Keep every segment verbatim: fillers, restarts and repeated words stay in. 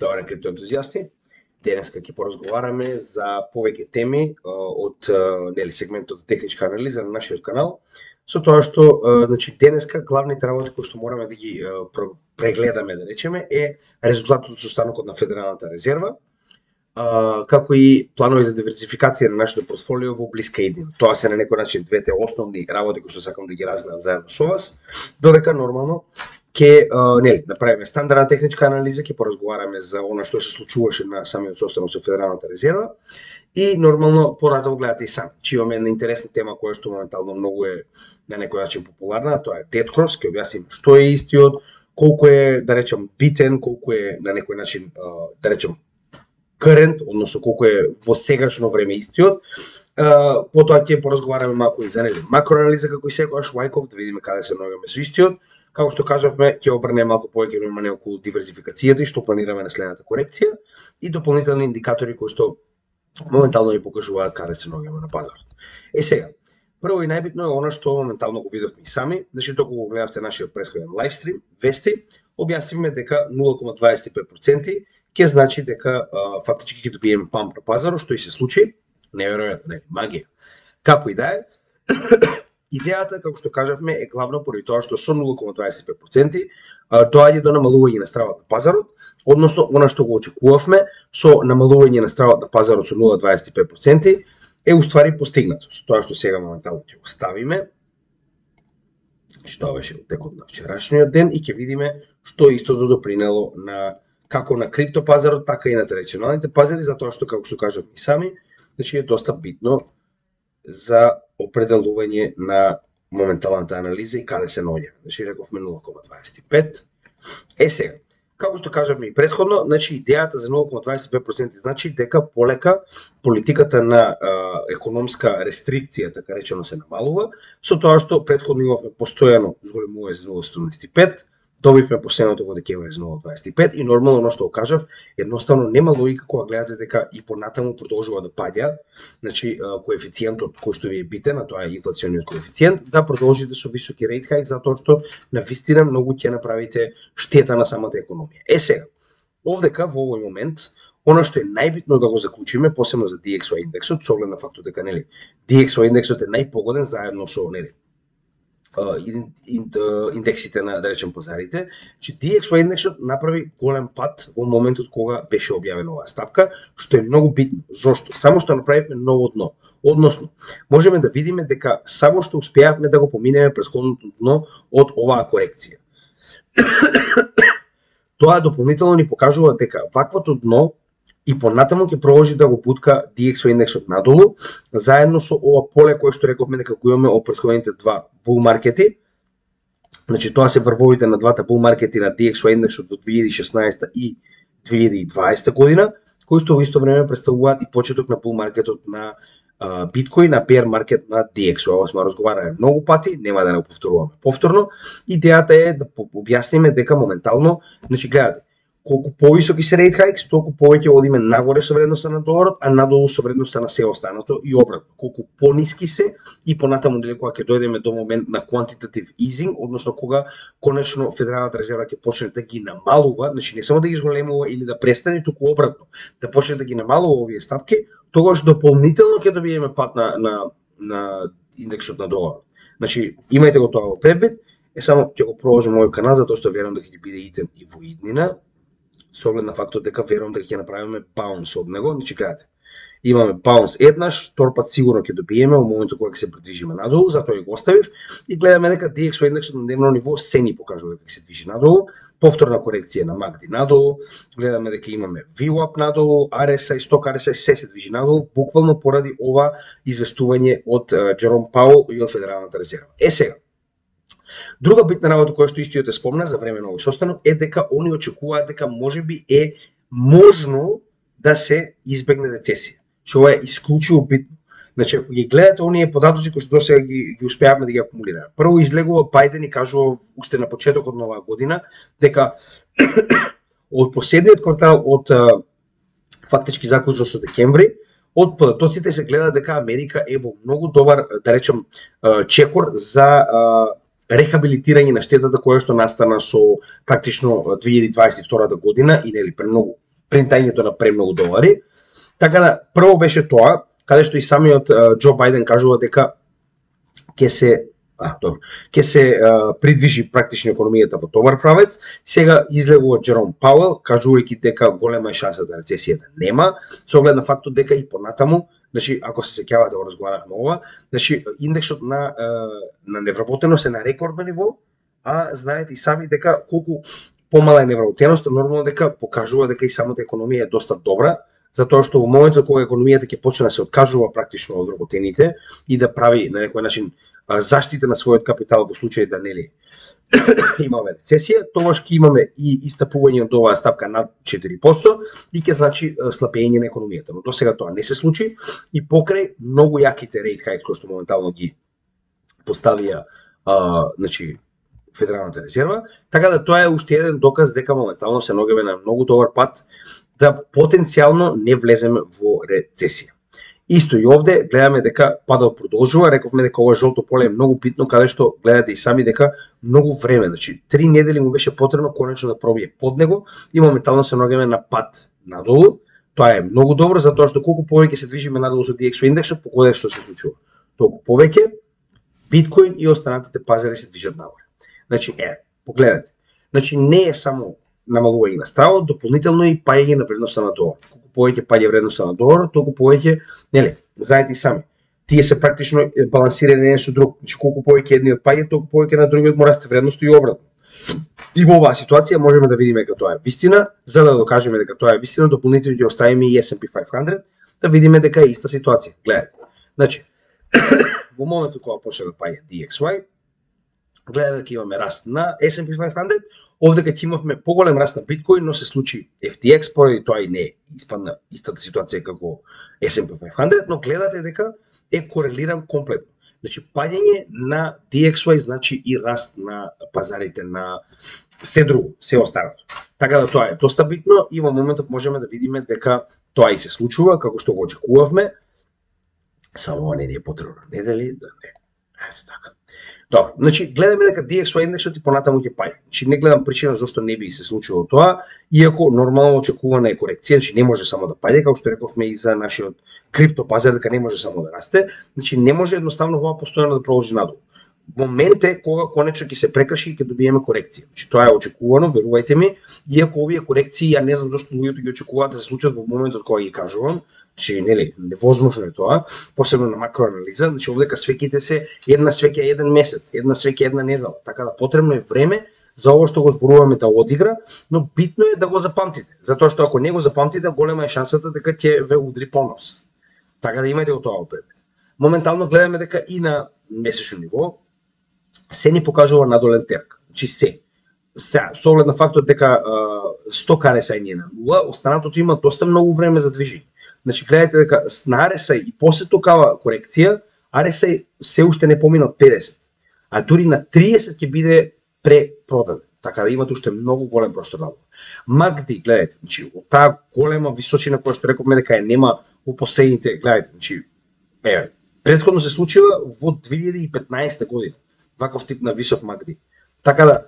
Добар ден, криптоентузијасти. Денеска ќе поразговараме за повеќе теми од нели сегментот техничка анализа на нашиот канал. Со тоа што значи денеска главните работи кои што мораме да ги прегледаме, да речеме, е резултатот од состанокот на Федералната резерва, како и планови за диверсификација на нашето портфолио во блиска иднина. Тоа се на некој начин двете основни работи кои што сакам да ги разгледам заедно со вас, додека нормално ќе нели направиме стандардна техничка анализа, ќе поразговараме за она што се случуваше на самиот состанок со Федералната резерва и нормално поразговор гледате и сами. Че имаме една интересна тема која што моментално многу е на некој начин популарна, тоа е Dead Cross, ќе објасним што е истиот, колку е, да речем, битен, колку е на некој начин, да речем, current, односно колку е во сегашно време истиот. Потоа ќе поразговараме малку и за нели макроанализа како и секогаш лајков, да видиме каде се наоѓаме со истиот. Како што кажавме, ќе обрнеме малку повеќе внимание околу диверзификацијата и што планираме на следната корекција и дополнителни индикатори кои што моментално ни покажуваат каде се наоѓаме на пазарот. Е сега, прво и најбитно е она што моментално го видовме и сами, значи току го гледавте нашиот претходен лайвстрим, вести, објаснивме дека нула зарез дваесет и пет проценти ќе значи дека а, фактички ќе добиеме памп на пазарот, што и се случи, неверојатно, не, магија. Како и да е, идејата, како што кажавме, е главно поради тоа што со нула зарез дваесет и пет проценти доаѓа до намалување на стравот на пазарот, односно она што го очекувавме со намалување на стравот на пазарот со нула зарез дваесет и пет проценти е уствари постигнато. Со тоа што сега моментално ќе го ставиме, што беше текот на вчерашниот ден и ќе видиме што истото допринело на како на криптопазарот, така и на традиционалните пазари, затоа што, како што кажавме и сами, значи е доста битно за определување на моменталната анализа и каде се наоѓа. Значи рековме нула зарез дваесет и пет. Е сега, како што кажавме и претходно, значи идејата за нула зарез дваесет и пет проценти значи дека полека политиката на а, економска рестрикција, така речено, се намалува, со тоа што претходно имавме постојано зголемување за нула зарез седумдесет и пет, добивме последното во декември за нула зарез дваесет и пет и нормално оно што го кажав, едноставно нема логика кога гледате дека и понатаму продолжува да паѓа, значи коефициентот кој што ви е битен, а тоа е инфлациониот коефициент, да продолжите со високи рейт хајк затоа што навистина многу ќе направите штета на самата економија. Е сега, овдека во овој момент она што е најбитно да го заклучиме, посебно за ди екс уај индексот, со оглед на фактот дека нели ди екс уај индексот е најпогоден заедно со нели индексите на, да речем, пазарите, че ди екс уај индексот направи голем пат во моментот кога беше објавена оваа стапка, што е многу битно. Зошто? Само што направивме ново дно. Односно, можеме да видиме дека само што успеавме да го поминеме претходното дно од оваа корекција. Тоа дополнително ни покажува дека ваквото дно и понатаму ќе продолжи да го бутка ди екс уај индексот надолу, заедно со ова поле кое што рековме дека го имаме од претходните два бул маркети. Значи тоа се врвовите на двата бул маркети на ди екс уај индексот во две илјади и шеснаесета и две илјади и дваесета година, кои што во исто време представуваат и почеток на бул маркетот на биткоин, на bear маркет на ди екс уај. Ова сме разговарале многу пати, нема да не го повторуваме повторно. Идејата е да објасниме дека моментално, значи гледате, колку повисоки се рейт хајкс, толку повеќе одиме нагоре со вредноста на доларот, а надолу со вредноста на се останато и обратно. Колку пониски се и понатаму дали кога ќе дојдеме до момент на quantitative easing, односно кога конечно Федералната резерва ќе почне да ги намалува, значи не само да ги зголемува или да престане, туку обратно, да почне да ги намалува овие ставки, тогаш дополнително ќе добиеме пат на на на индексот на доларот. Значи имајте го тоа во предвид. Е само ќе го продолжам овој канал затоа што верувам дека ќе биде итен и во иднина, со оглед на фактот дека верувам дека ќе направиме баунс од него. Значи гледате, имаме баунс еднаш, втор пат сигурно ќе добиеме во моментот кога ќе се придвижиме надолу, затоа и го оставив и гледаме дека ди екс уај индексот на дневно ниво се ни покажува дека се движи надолу, повторна корекција на макди надолу, гледаме дека имаме ви лап надолу, ар ес ај, сток ар ес ај се се движи надолу, буквално поради ова известување од Джером Пауел и од Федералната резерва. Е сега, друга битна работа која што истиот е спомна за време на овој состанок е дека они очекуваат дека можеби е можно да се избегне рецесија, што ова е исклучиво битно. Значи, ако ги гледате оние податоци кои што досега ги, ги успеавме да ги акумулираме. Прво излегува Бајден и кажува уште на почетокот на оваа година дека од последниот квартал од фактички заклучно со декември, од податоците се гледа дека Америка е во многу добар, да речем, чекор за рехабилитирање на штетата која што настана со практично две илјади дваесет и втора година и нели премногу принтањето на премногу долари. Така да прво беше тоа, каде што и самиот Џо Бајден кажува дека ќе се а, добро, ќе се а, придвижи практично економијата во добар правец. Сега излегува Џером Пауел, кажувајќи дека голема е шанса да рецесијата нема, со оглед на фактот дека и понатаму, значи ако се сеќавате го разговаравме ова, значи индексот на на невработеност е на рекордно ниво, а знаете и сами дека колку помала е невработеноста, нормално дека покажува дека и самата економија е доста добра, затоа што во моментот кога економијата ќе почне да се откажува практично од вработените и да прави на некој начин заштита на својот капитал во случај да нели имаме рецесија, тогаш ќе имаме и истапување од оваа стапка над четири проценти и ќе значи слабење на економијата. Но досега тоа не се случи и покрај многу јаките рейт хајк кои што моментално ги поставија а, значи Федералната резерва, така да тоа е уште еден доказ дека моментално се ногеме на многу добар пат да потенцијално не влеземе во рецесија. Исто и овде гледаме дека падот продолжува, рековме дека ова жолто поле е многу битно, каде што гледате и сами дека многу време, значи три недели му беше потребно конечно да пробие под него и моментално се ногеме на пат надолу. Тоа е многу добро затоа што колку повеќе се движиме надолу со ди екс о индексот, покој што се случува. Толку повеќе биткоин и останатите пазари се движат нагоре. Значи е, погледате. Значи не е само намалување на стравот, дополнително и паѓање на вредноста на долар. Колку повеќе паѓа вредноста на долар, толку повеќе, нели, знаете и сами. Тие се практично балансирани еден со друг. Значи колку повеќе едниот паѓа, толку повеќе на другиот му расте вредноста и обратно. И во оваа ситуација можеме да видиме дека тоа е вистина, за да докажеме дека тоа е вистина, дополнително ќе оставиме и Ес енд Пи петстотини, да видиме дека е иста ситуација. Гледате. Значи, во моментот кога почне да паѓа ди екс вај, гледате дека имаме раст на Ес енд Пи петстотини, овде кога имавме поголем раст на биткоин, но се случи Еф Ти Екс, поради тоа и не испадна истата ситуација како Ес енд Пи петстотини, но гледате дека е корелиран комплетно. Значи, паѓање на ди екс вај значи и раст на пазарите на се друго, се останато. Така да тоа е доста битно и во моментов можеме да видиме дека тоа и се случува, како што го очекувавме. Само ова не е потребно недели, да не. Ето така. Добро, значи гледаме дека ди екс вај индексот и понатаму ќе паѓа. Значи не гледам причина зашто не би се случило тоа, иако нормално очекувана е корекција, значи не може само да паѓа, како што рековме и за нашиот крипто пазар, дека не може само да расте, значи не може едноставно ова постојано да продолжи надолу. Момент е кога конечно ќе се прекрши и ќе добиеме корекција. Значи тоа е очекувано, верувајте ми, иако овие корекции ја не знам зашто луѓето ги очекуваат да се случат во моментот кога ги кажувам. Значи, нели, невозможно е тоа, посебно на макроанализа, значи овдека свеќите се една свеќа еден месец, една свеќа една недела, така да потребно е време за ово што го зборуваме да одигра, но битно е да го запамтите, затоа што ако не го запамтите, голема е шансата дека ќе ве удри по нос. Така да имате го тоа предвид. Моментално гледаме дека и на месечно ниво се ни покажува надолен терк, значи се. Сега, со оглед на фактот дека сто ар ес ај не е на нула, останатото има доста многу време за движење. Значи, гледате дека на ар ес ај и после токава корекција, ар ес ај се уште не помина од педесет, а дури на триесет ќе биде препродаден. Така да имате уште многу голем простор на това. мак ди, гледате, значи, од таа голема височина која што рековме дека е нема во последните, гледате, значи, еве, претходно се случила во две илјади и петнаесета година, ваков тип на висок мак ди. Така да,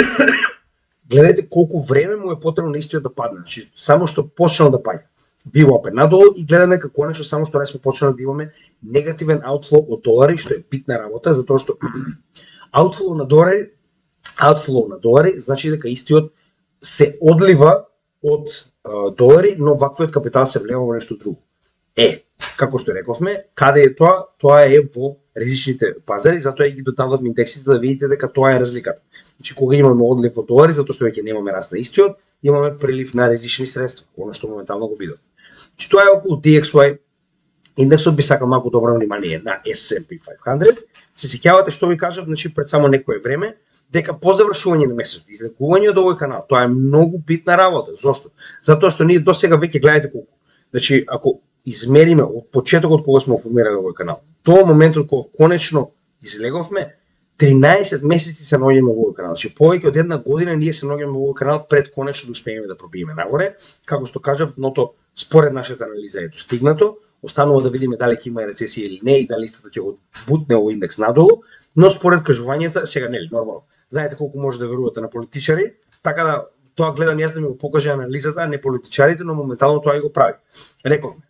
гледате колку време му е потребно на истиот да падне, значи, само што почнал да паѓа. Било опет надолу и гледаме како конечно само што не сме почнали да имаме негативен аутфлоу од долари, што е битна работа, затоа што аутфлоу на долари, аутфлоу на долари значи дека истиот се одлива од а, долари, но ваквиот капитал се влева во нешто друго. Е, како што рековме, каде е тоа? Тоа е во ризичните пазари, затоа и ги додавам индексите да видите дека тоа е разликата. Значи кога имаме одлив во долари, затоа што веќе немаме раст на истиот, имаме прилив на ризични средства, она што моментално го видов. Значи тоа е околу ди екс вај. Индексот би сакал малку добро внимание на Ес енд Пи петстотини. Се сеќавате што ви кажав, значи пред само некое време, дека по завршување на месецот, излекување од овој канал, тоа е многу битна работа. Зошто? Затоа што ние досега веќе гледате колку. Значи ако измериме од почетокот кога сме формирали овој канал до моментот кога конечно излеговме, тринаесет месеци се наоѓаме во овој канал. Значи повеќе од една година ние се наоѓаме во овој канал пред конечно да успееме да пробиеме нагоре. Како што кажав, дното според нашата анализа е достигнато. Останува да видиме дали ќе има рецесија или не и дали листата ќе го бутне овој индекс надолу, но според кажувањата сега нели нормално. Знаете колку може да верувате на политичари, така да Тоа гледам јас да ми го покаже анализата, а не политичарите, но моментално тоа и го прави. Рековме,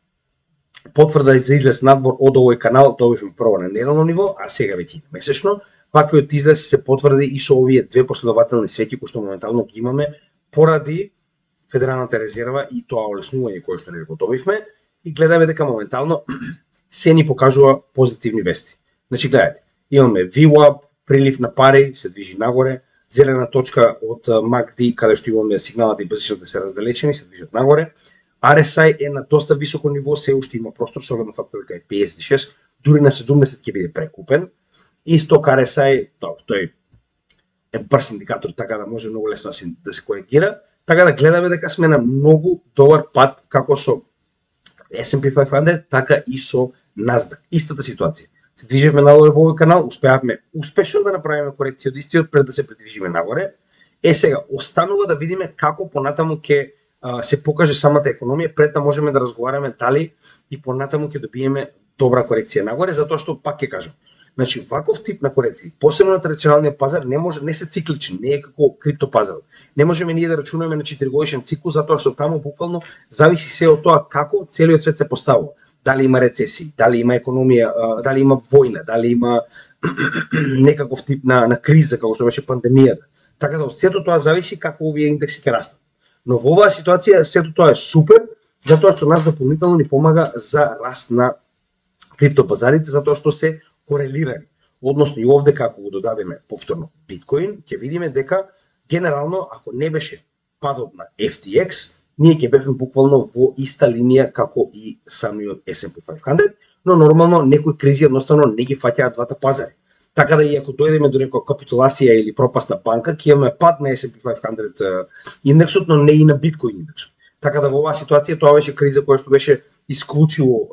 потврда за излез надвор од овој канал добивме прво на неделно ниво, а сега веќе месечно. Ваквиот излез се потврди и со овие две последователни свети кои што моментално ги имаме поради Федералната резерва и тоа олеснување кое што не го добивме, и гледаме дека моментално се ни покажува позитивни вести. Значи гледате, имаме ви лаб, прилив на пари, се движи нагоре, зелена точка од мак ди каде што имаме сигналата и базичната се раздалечени, се движат нагоре. ар ес ај е на доста високо ниво, се уште има простор, со оглед на фактот дека е педесет и шест, дури на седумдесет ќе биде прекупен. Исто ар ес ај, тој е брз индикатор, така да може многу лесно да се коригира. Така да гледаме дека сме на многу добар пат како со ес енд пи петстотини, така и со Насдак. Истата ситуација. Се движиме надолу во овој канал, успеавме успешно да направиме корекција од истиот пред да се придвижиме нагоре. Е сега, останува да видиме како понатаму ќе се покаже самата економија, пред да можеме да разговараме дали и понатаму ќе добиеме добра корекција нагоре, затоа што пак ќе кажам. Значи, ваков тип на корекции, посебно на традиционалниот пазар, не може не се циклични, не е како криптопазарот. Не можеме ние да рачунаме на четиригодишен цикл, затоа што таму буквално зависи се од тоа како целиот свет се поставува. Дали има рецесии, дали има економија, дали има војна, дали има некаков тип на, на криза, како што беше пандемијата. Така да од сето тоа зависи како овие индекси ќе растат. Но во оваа ситуација сето тоа е супер, затоа што нас дополнително ни помага за раст на криптопазарите, затоа што се корелирани. Односно и овде како го додадеме повторно биткоин, ќе видиме дека генерално ако не беше падот на еф ти екс, ние ќе бевме буквално во иста линија како и самиот ес енд пи петстотини, но нормално некои кризи едноставно не ги фаќаат двата пазари. Така да и ако дојдеме до некоја капитулација или пропаст на банка, ќе имаме пад на ес енд пи петстотини индексот, но не и на биткоин индексот. Така да во оваа ситуација тоа беше криза која што беше исклучиво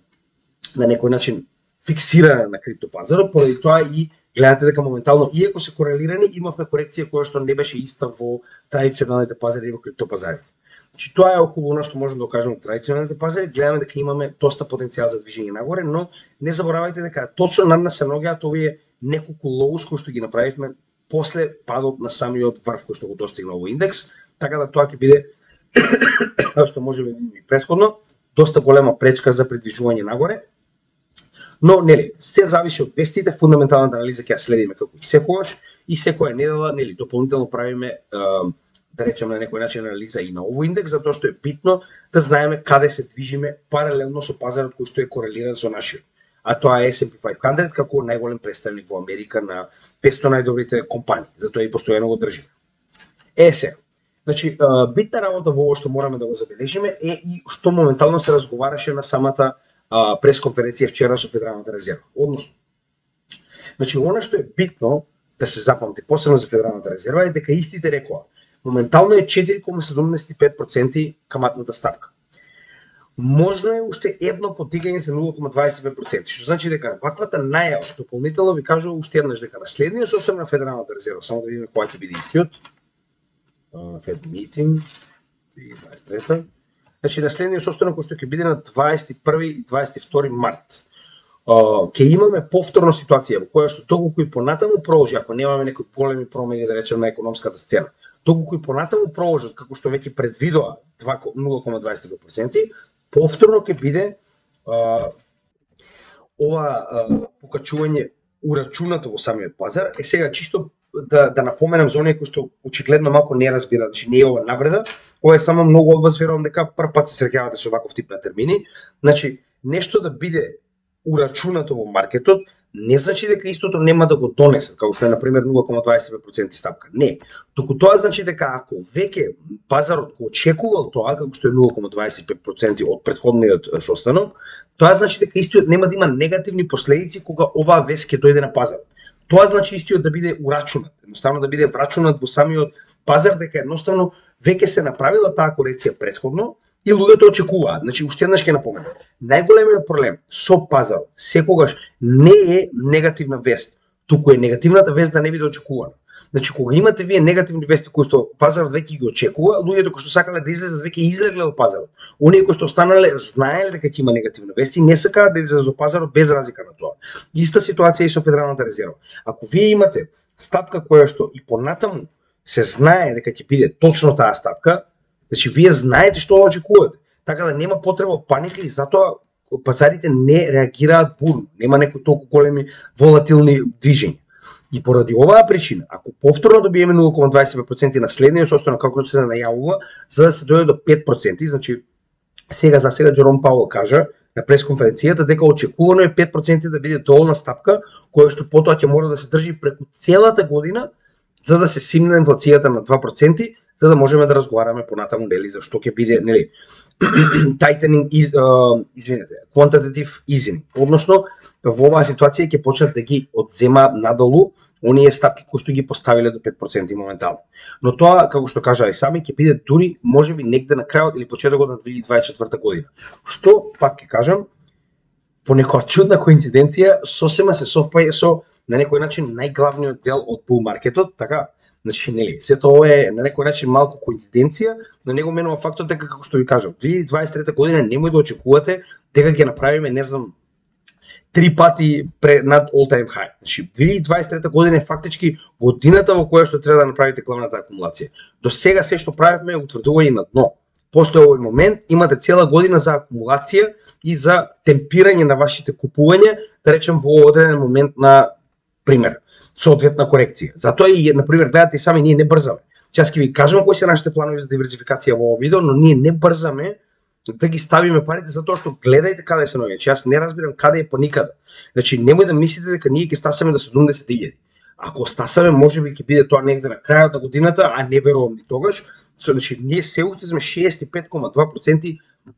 на некој начин фиксирана на криптопазарот, поради тоа и гледате дека моментално, иако се корелирани, имавме корекција која што не беше иста во традиционалните пазари и во криптопазарите. Значи тоа е околу она што можеме да кажеме од традиционалните пазари, гледаме дека имаме доста потенцијал за движење нагоре, но не заборавајте дека точно над нас се наоѓаат овие неколку лоус кои што ги направивме после падот на самиот врв кој што го достигна овој индекс, така да тоа ќе биде како што можеме да видиме претходно, доста голема пречка за придвижување нагоре. Но, нели, се зависи од вестите, фундаменталната анализа ќе ја следиме како и секогаш, и секоја недела, нели, дополнително правиме, да речеме на некој начин анализа и на овој индекс, затоа што е битно да знаеме каде се движиме паралелно со пазарот кој што е корелиран со нашиот. А тоа е ес енд пи петстотини како најголем представник во Америка на петстотини најдобрите компании, затоа и постојано го држиме. Е сега, значи, битна работа во ово што мораме да го забележиме е и што моментално се разговараше на самата пресконференција вчера со Федералната резерва. Односно, значи, она што е битно да се запамти, посебно за Федералната резерва, е дека истите рекоа. Моментално е четири кoma седумдесет и пет проценти каматната стапка. Можно е уште едно потигање за нула кoma дваесет и пет проценти, што значи дека ваквата најава дополнително ви кажува уште еднаш дека на следниот состав на Федералната резерва, само да видиме кој ќе биде истиот, Fed Meeting две илјади дваесет и трета. Значи, на следниот состанок кој што ќе биде на дваесет и први и дваесет и втори март, ќе имаме повторна ситуација во која што доколку и понатаму продолжи, ако немаме некои големи промени, да речеме, на економската сцена, доколку и понатаму продолжат како што веќе предвидоа нула кoma дваесет и пет проценти, повторно ќе биде а, ова а, покачување урачунато во самиот пазар. Е сега чисто да, да напоменам за оние кои што очигледно малку не разбираат, значи не е ова навреда, ова е само многу од вас верувам дека прв пат се среќавате со ваков тип на термини. Значи, нешто да биде урачунато во маркетот, не значи дека истото нема да го донесат, како што е, например, нула кoma дваесет и пет проценти стапка. Не. Туку тоа значи дека ако веќе пазарот го очекувал тоа, како што е нула кoma дваесет и пет проценти од претходниот состанок, тоа значи дека истиот нема да има негативни последици кога оваа вест ќе дојде на пазарот. Тоа значи истиот да биде урачунат, едноставно да биде врачунат во самиот пазар, дека едноставно веќе се направила таа корекција претходно и луѓето очекуваат. Значи, уште еднаш ќе напоменам. Најголемиот проблем со пазарот секогаш не е негативна вест, туку е негативната вест да не биде очекувана. Значи, кога имате вие негативни вести кои што пазарот веќе ги очекува, луѓето кои што сакале да излезат веќе излегле од пазарот. Оние кои што останале знаеле дека ќе има негативна вести, не сакаат да излезат од пазарот без разлика на тоа. Иста ситуација и со Федералната резерва. Ако вие имате стапка која што и понатаму се знае дека ќе биде точно таа стапка, значи вие знаете што очекувате. Така да нема потреба од паника и затоа пазарите не реагираат бурно, нема некои толку големи волатилни движења. И поради оваа причина, ако повторно добиеме нула zarez дваесет и пет проценти на следниот состанок како се најавува, за да се дојде до пет проценти, значи сега за сега Джером Пауел кажа на пресконференцијата дека очекувано е пет проценти да биде долна стапка, која што потоа ќе мора да се држи преку целата година за да се симне инфлацијата на два проценти, за да можеме да разговараме понатаму нели за што ќе биде нели tightening из, uh, извинете, quantitative easing. Односно во оваа ситуација ќе почнат да ги одзема надолу оние стапки кои што ги поставиле до пет проценти моментално. Но тоа, како што кажа и сами, ќе биде дури можеби негде на крајот или почетокот на две илјади дваесет и четврта година. Што пак ќе кажам, по некоја чудна коинциденција сосема се совпаѓа со на некој начин најглавниот дел од bull маркетот, така. Значи, нели, сето ова е на некој начин малку коинциденција, но него менува фактот дека, како што ви кажам, две илјади дваесет и трета година немој да очекувате дека ќе направиме, не знам, три пати пре, над all time high. Значи, две илјади дваесет и трета година е фактички годината во која што треба да направите главната акумулација. До сега се што правевме е утврдување на дно. После овој момент имате цела година за акумулација и за темпирање на вашите купувања, да речем во одреден момент на пример соодветна корекција. Затоа и на пример гледате и сами ние не брзаме. Час ќе ви кажам кои се нашите планови за диверзификација во овој видео, но ние не брзаме да ги ставиме парите затоа што гледајте каде се наоѓа. Јас не разбирам каде е по никаде. Значи немој да мислите дека ние ќе стасаме до седумдесет илјади. Ако стасаме, можеби ќе биде тоа негде на крајот на годината, а не верувам ни тогаш. Значи ние се уште сме шеесет и пет кoma два проценти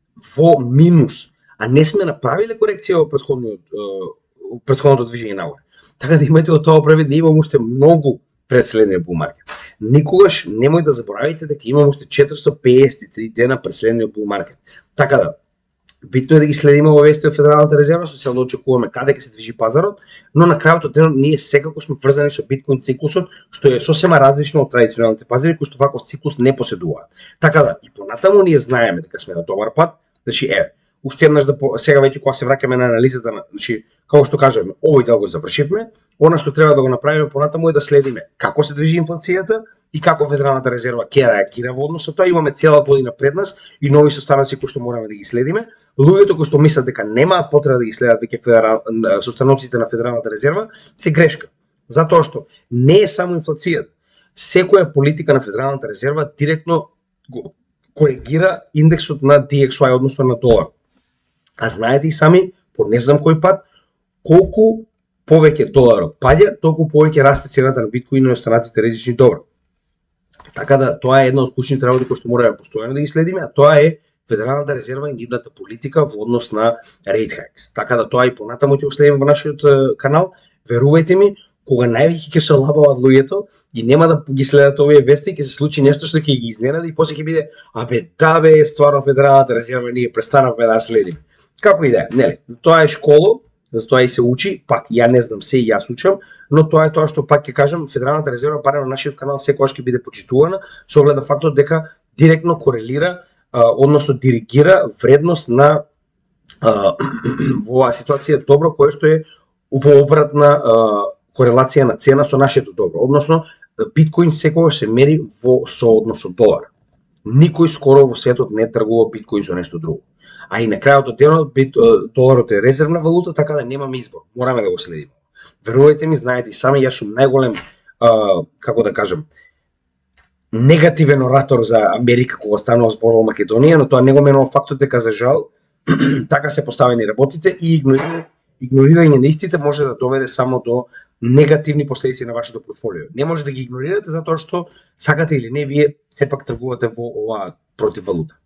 во минус, а не сме направиле корекција во претходниот претходното движење нагоре. Така да имате од тоа превид да имам уште многу пред следниот bull маркет. Никогаш немој да заборавите дека имам уште четиристотини пеесет и три дена пред следниот bull маркет. Така да, битно е да ги следиме во вести од Федералната резерва, со цел да очекуваме каде ќе се движи пазарот, но на крајот од денот ние секако сме врзани со биткоин циклусот, што е сосема различно од традиционалните пазари кои што ваков циклус не поседуваат. Така да, и понатаму ние знаеме дека сме на добар пат, значи е, уште еднаш да по... сега веќе кога се враќаме на анализата на, значи како што кажеме, овој дел го завршивме, она што треба да го направиме понатаму е да следиме како се движи инфлацијата и како Федералната резерва ќе реагира во однос со тоа. Имаме цела година пред нас и нови состаноци кои што мораме да ги следиме. Луѓето кои што мислат дека немаат потреба да ги следат веќе федерал... состаноците на Федералната резерва се грешка. Затоа што не е само инфлацијата. Секоја политика на Федералната резерва директно го коригира индексот на ди екс уај, односно на долар. А знаете и сами, по не знам кој пат, колку повеќе доларот паѓа, толку повеќе расте цената на биткоин и останатите ризични добра. Така да тоа е една од клучните работи кои што мораме постојано да ги следиме, а тоа е Федералната резерва и нивната политика во однос на rate hikes. Така да тоа и понатаму ќе го следиме во нашиот канал. Верувајте ми, кога највеќе ќе се лабават луѓето и нема да ги следат овие вести, ќе се случи нешто што ќе ги изненади и после ќе биде абе да бе, стварно Федералната резерва ние престанавме да следиме. Како и да е, нели? Тоа е школа, затоа и се учи, пак ја не знам се и јас учам, но тоа е тоа што пак ќе кажам, Федералната резерва барем на нашиот канал секогаш ќе биде почитувана со оглед на фактот дека директно корелира, а, односно диригира вредност на а, во оваа ситуација добро кое што е во обратна а, корелација на цена со нашето добро. Односно, биткоин секогаш се мери во сооднос со долар. Никој скоро во светот не тргува биткоин со нешто друго. А и на крајот од денот доларот е резервна валута, така да немаме избор. Мораме да го следиме. Верувајте ми, знаете и сами, јас сум најголем, а, како да кажам, негативен оратор за Америка кога станува збор во Македонија, но тоа не го менува фактот дека за жал така се поставени работите и игнорирање, игнорирање на истите може да доведе само до негативни последици на вашето портфолио. Не може да ги игнорирате затоа што сакате или не, вие сепак тргувате во оваа противвалута.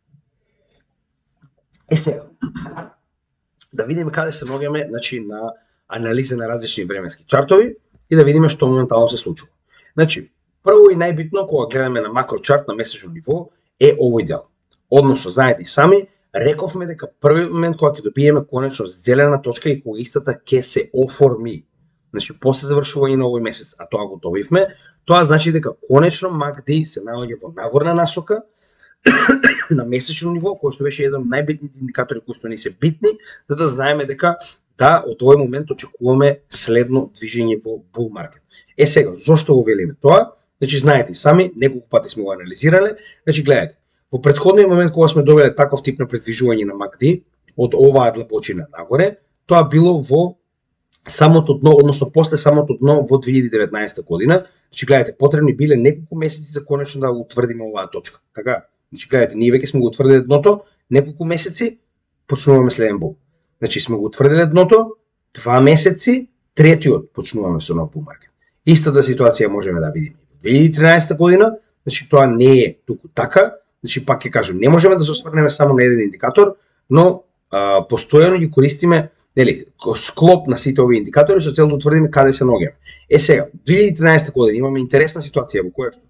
Е сега, да видиме каде се наоѓаме, значи на анализа на различни временски чартови и да видиме што моментално се случува. Значи, прво и најбитно кога гледаме на макрочарт на месечно ниво е овој дел. Односно, знаете и сами, рековме дека првиот момент кога ќе добиеме конечно зелена точка и кога истата ќе се оформи, значи после завршување на овој месец, а тоа го добивме, тоа значи дека конечно ем ей ди се наоѓа во нагорна насока на месечно ниво, кој што беше еден од најбитните индикатори кои што ни се битни, за да знаеме дека да, од овој момент очекуваме следно движење во bull маркет. Е сега, зошто го велиме тоа? Значи знаете сами, неколку пати сме го анализирале. Значи гледате, во претходниот момент кога сме добиле таков тип на предвижување на МАК Д од оваа длабочина нагоре, тоа било во самото дно, односно после самото дно во две илјади и деветнаесета година. Значи гледате, потребни биле неколку месеци за конечно да утврдиме оваа точка. Така, значи гледате, ние веќе сме го утврдиле дното, неколку месеци почнуваме следен бул. Значи сме го утврдиле дното, два месеци, третиот почнуваме со нов бул маркет. Истата ситуација можеме да видиме во две илјади и тринаесета година, значи тоа не е туку така, значи пак ќе кажам, не можеме да се осврнеме само на еден индикатор, но а, постојано ги користиме, нели, склоп на сите овие индикатори со цел да утврдиме каде се наоѓаме. Е сега, две илјади и тринаесета година имаме интересна ситуација во која што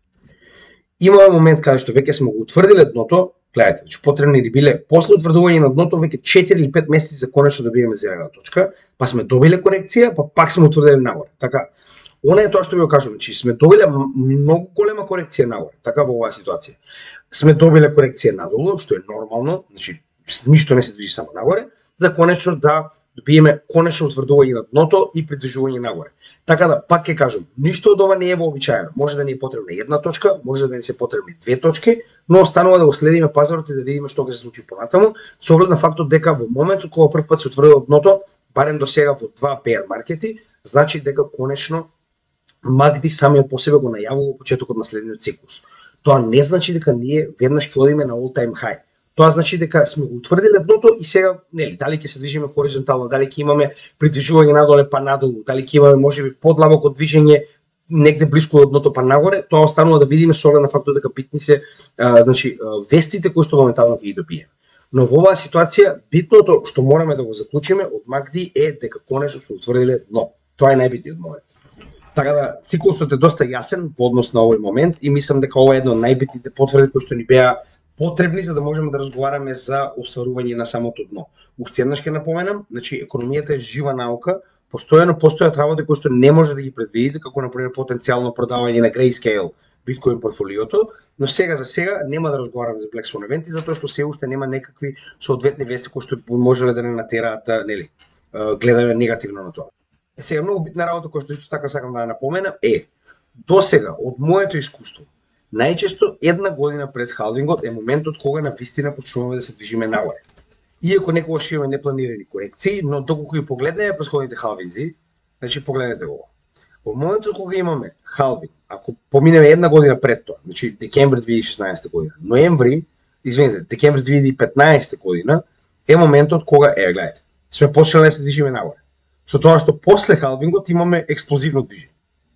имаме момент каде што веќе сме го утврдиле дното, гледате, значи потребни ли биле после утврдување на дното веќе четири или пет месеци за конечно да добиеме зелена точка, па сме добиле корекција, па пак сме утврдиле нагоре. Така, она е тоа што ви го кажам, значи сме добиле многу голема корекција нагоре, така во оваа ситуација. Сме добиле корекција надолу, што е нормално, значи ништо не се движи само нагоре, за конечно да добиеме конечно утврдување на дното и придвижување нагоре. Така да, пак ќе кажам, ништо од ова не е вообичаено. Може да ни е потребна една точка, може да ни се потребни две точки, но останува да го следиме пазарот и да видиме што ќе се случи понатаму, со оглед на фактот дека во моментот кога прв пат се утврдило дното, барем до сега во два пеар маркети, значи дека конечно МАК Д самиот по себе го најавува почетокот на следниот циклус. Тоа не значи дека ние веднаш ќе одиме на all time high. Тоа значи дека сме го утврдиле дното и сега, нели, дали ќе се движиме хоризонтално, дали ќе имаме придвижување надоле па надолу, дали ќе имаме можеби подлабоко движење негде блиску до дното па нагоре, тоа останува да видиме со оглед на фактот дека битни се а, значи вестите кои што моментално ќе ги добиеме. Но во оваа ситуација битното што мораме да го заклучиме од МАК Д е дека конечно сме утврдиле дно. Тоа е најбитниот момент. Така да, циклусот е доста јасен во однос на овој момент и мислам дека ова е едно од најбитните потврди кои што ни беа потребни за да можеме да разговараме за остварување на самото дно. Уште еднаш ќе напоменам, значи економијата е жива наука, постојано постојат работи кои што не може да ги предвидите, како например потенцијално продавање на Grayscale биткоин портфолиото, но сега за сега нема да разговараме за Black Swan евенти затоа што се уште нема некакви соодветни вести кои што можеле да не натераат, нели, гледаме негативно на тоа. Сега многу битна работа која што исто така сакам да ја напоменам е досега од моето искуство најчесто една година пред халвингот е моментот кога на вистина почнуваме да се движиме нагоре. Иако некогаш имаме непланирани корекции, но доколку ги погледнеме претходните халвинзи, значи погледнете го. Во моментот кога имаме халвинг, ако поминеме една година пред тоа, значи декември две илјади и шеснаесета година, ноември, извинете, декември две илјади и петнаесета година е моментот кога е, гледате, сме почнале да се движиме нагоре. Со тоа што после халвингот имаме експлозивно движење.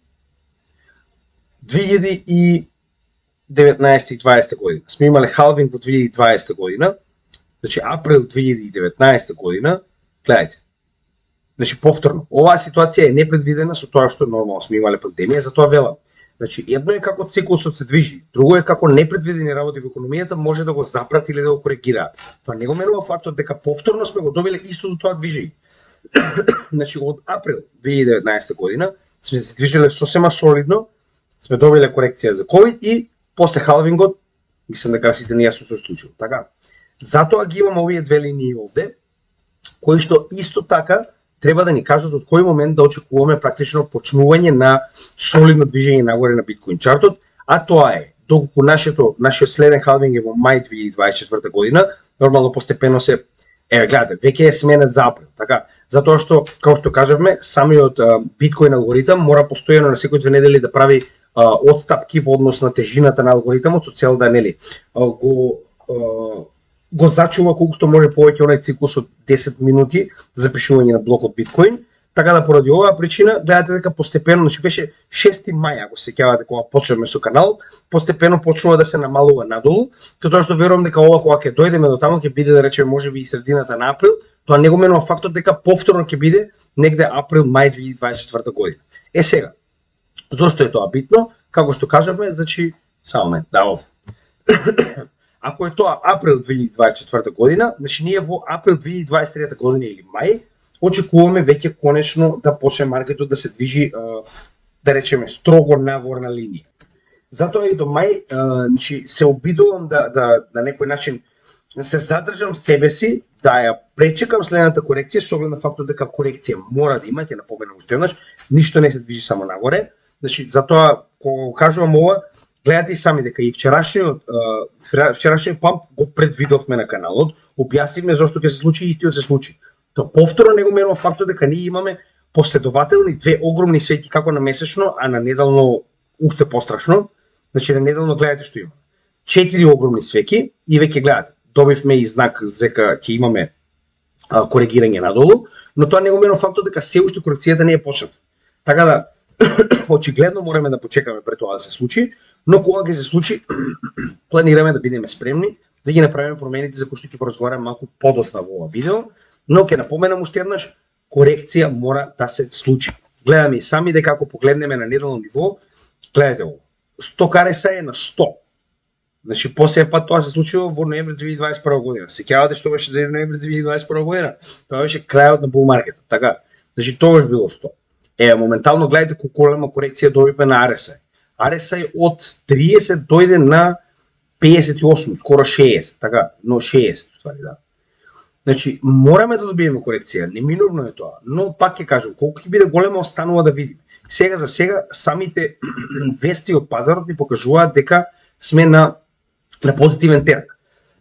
две илјади и деветнаесета и дваесета година сме имале халвинг во две илјади и дваесета година, значи април две илјади и деветнаесета година, гледайте. Значи повторно, оваа ситуација е непредвидена со тоа што нормално сме имале пандемија, затоа велам. Значи едно е како циклусот се движи, друго е како непредвидени работи во економијата може да го запрати или да го коригираат. Тоа не го менува фактот дека повторно сме го добиле истото тоа движење. Значи од април две илјади и деветнаесета година сме се движиле сосема солидно, сме добиле корекција за ковид и после халвингот мислам дека сите ние се случило. Така. Затоа ги имаме овие две линии овде, кои што исто така треба да ни кажат од кој момент да очекуваме практично почнување на солидно движење нагоре на биткоин чартот, а тоа е доколку нашето нашиот следен халвинг е во мај две илјади и дваесет и четврта година, нормално постепено се е гледате, веќе е сменет за април, така, затоа што како што кажавме, самиот биткоин алгоритам мора постојано на секој две недели да прави а, одстапки во однос на тежината на алгоритамот со цел да нели а, го а, го зачува колку што може повеќе онај циклус од десет минути за запишување на блокот биткоин. Така да поради оваа причина гледате дека постепено, значи беше шести мај, ако се сеќавате кога почнеме со канал, постепено почнува да се намалува надолу, тоа што верувам дека ова кога ќе дојдеме до таму ќе биде да речеме можеби и средината на април, тоа не го менува фактот дека повторно ќе биде негде април мај две илјади и дваесет и четврта година. Е сега, зошто е тоа битно? Како што кажавме, значи само момент, да овде. Ако е тоа април две илјади и дваесет и четврта година, значи ние во април две илјади и дваесет и трета година или мај очекуваме веќе конечно да почне маркетот да се движи, да речеме, строго нагорна линија. Затоа и до мај, значи се обидувам да да на некој начин се задржам себе си, да ја пречекам следната корекција со оглед на фактот дека корекција мора да има, ќе напоменам уште еднаш, ништо не се движи само нагоре. Значи, затоа, кога го кажувам ова, гледате и сами дека и вчерашниот, вчерашниот памп го предвидовме на каналот, објаснивме зашто ќе се случи и истиот се случи. Тоа повторно не го менува фактот дека ние имаме последователни две огромни свеќи како на месечно, а на неделно уште пострашно. Значи на неделно гледате што има. Четири огромни свеќи и веќе гледате. Добивме и знак дека ќе имаме а, коригирање надолу, но тоа не го менува фактот дека се уште корекцијата не е почната. Така да очигледно мораме да почекаме пред тоа да се случи, но кога ќе се случи планираме да бидеме спремни да ги направиме промените за кои што ќе поразговараме малку подоцна во ова видео, но ќе напоменам уште еднаш, корекција мора да се случи. Гледаме и сами дека ако погледнеме на неделно ниво, гледате го, сто ар ес ай е на сто. Значи последен пат тоа се случило во ноември две илјади дваесет и прва година. Сеќавате што беше ноември две илјади дваесет и прва година? Тоа беше крајот на бул маркетот, така. Значи тогаш било сто. Е, моментално гледате колку голема корекција добивме на ар ес ай. ар ес ай од триесет дојде на пеесет и осум, скоро шеесет, така, но шеесет ствари, да. Значи, мораме да добиеме корекција, неминовно е тоа, но пак ќе кажам, колку ќе биде голема останува да видиме. Сега за сега самите вести од пазарот ни покажуваат дека сме на на позитивен терак.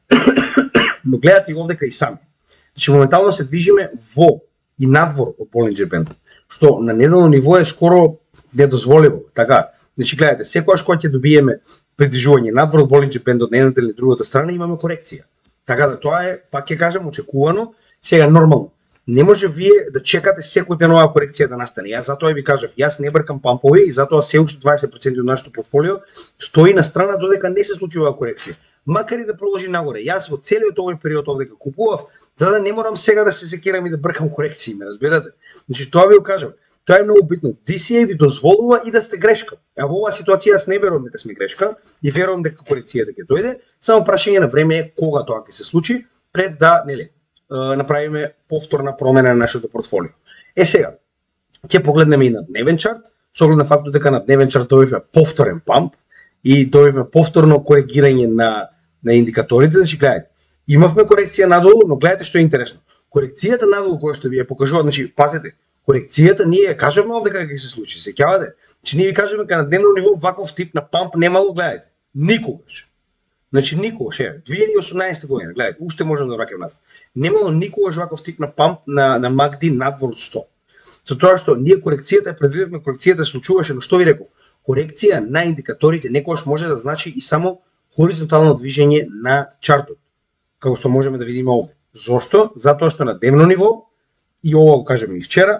Но гледате и овдека и сами. Значи, моментално се движиме во и надвор од Болинџер бендот, што на неделно ниво е скоро недозволиво, така. Значи, гледате, секогаш кога ќе добиеме придвижување надвор од Болинџер бендот на едната или другата страна, имаме корекција. Така да тоа е, пак ќе кажам, очекувано, сега нормално. Не може вие да чекате секој ден оваа корекција да настане. Јас затоа ви кажав, јас не бркам пампови и затоа се уште дваесет проценти од нашето портфолио стои на страна додека не се случи оваа корекција. Макар и да продолжи нагоре. Јас во целиот овој период овдека купував, за да не морам сега да се секирам и да бркам корекции, ме разбирате? Значи тоа ви го кажам. Тоа е многу битно. ди си ей ви дозволува и да сте грешка. А во оваа ситуација јас не верувам дека сме грешка и верувам дека корекцијата ќе дојде. Само прашање на време е кога тоа ќе се случи пред да, нели, направиме повторна промена на нашето портфолио. Е сега, ќе погледнеме и на дневен чарт, со оглед на фактот дека на дневен чарт добивме повторен памп и добивме повторно коригирање на на индикаторите, значи гледате. Имавме корекција надолу, но гледате што е интересно. Корекцијата надолу која што ви е покажува, значи пазете, корекцијата ние кажеме овде како ќе се случи, сеќавате? Значи ние ви кажеме дека на дневно ниво ваков тип на памп немало, гледате. Никогаш. Значи никогаш, е, две илјади и осумнаесета година, гледате, уште можам да враќам назад. Немало никогаш ваков тип на памп на на ем ей ди надвор од сто. Со тоа што ние корекцијата ја предвидевме, корекцијата се случуваше, но што ви реков? Корекција на индикаторите некогаш може да значи и само хоризонтално движење на чартот, како што можеме да видиме овде. Зошто? Затоа што на дневно ниво, и ова го кажеме и вчера,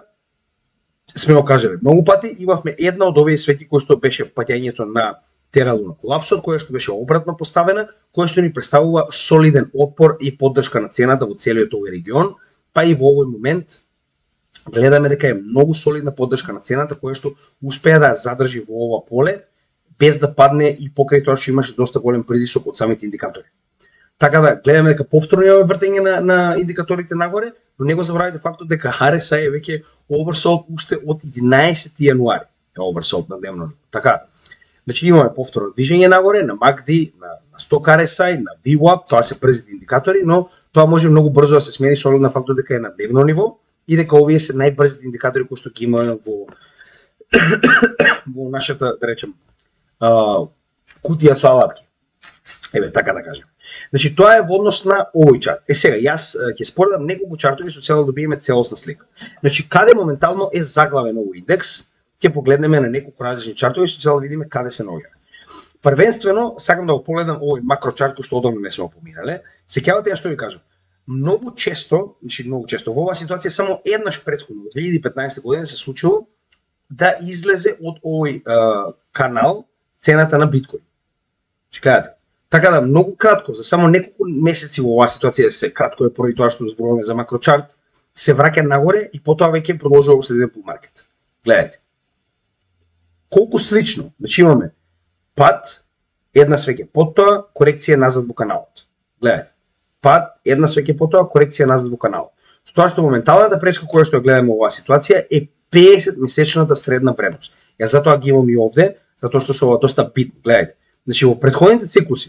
сме го кажале многу пати, имавме една од овие свети кои што беше паѓањето на Тера Луна колапсот, која што беше обратно поставена, која што ни представува солиден отпор и поддршка на цената во целиот овој регион, па и во овој момент гледаме дека е многу солидна поддршка на цената која што успеа да ја задржи во ова поле без да падне и покрај тоа што имаше доста голем притисок од самите индикатори. Така да гледаме дека повторно имаме вртење на, на индикаторите нагоре, но не го забравяйте фактот дека ар ес ай е веќе oversold уште од единаесети јануари. Е oversold на дневно ниво. Така. Значи имаме повторно движење нагоре на ем ей ди, на, на сто ар ес ай, на ви уап, тоа се брзите индикатори, но тоа може многу брзо да се смени со оглед на фактот дека е на дневно ниво и дека овие се најбрзите индикатори кои што ги имаме во во нашата, да речем, Uh, кутија со алатки. Еве, така да кажем. Значи, тоа е во однос на овој чарт. Е сега, јас ќе споредам неколку чартови со цел да добиеме целосна слика. Значи, каде моментално е заглавен овој индекс, ќе погледнеме на неколку различни чартови со цел да видиме каде се наоѓа. Првенствено, сакам да го погледам овој макрочарт кој што одамна не сме го помирале. Сеќавате ја што ви кажам. Многу често, значи многу често во оваа ситуација само еднаш претходно во две илјади и петнаесета година се случило да излезе од овој uh, канал цената на биткоин. Че гледате. Така да многу кратко, за само неколку месеци во оваа ситуација, се кратко е поради тоа што зборуваме за макрочарт, се враќа нагоре и потоа веќе продолжува во следен бул маркет. Гледате. Колку слично, значи имаме пад, една свеќе потоа, корекција назад во каналот. Гледате. Пад, една свеќе потоа, корекција назад во каналот. Со тоа што моменталната пречка која што ја гледаме во оваа ситуација е петдесет месечната средна вредност. Ја затоа ги имам и овде, затоа што се ова доста битно. Гледате. Значи во претходните циклуси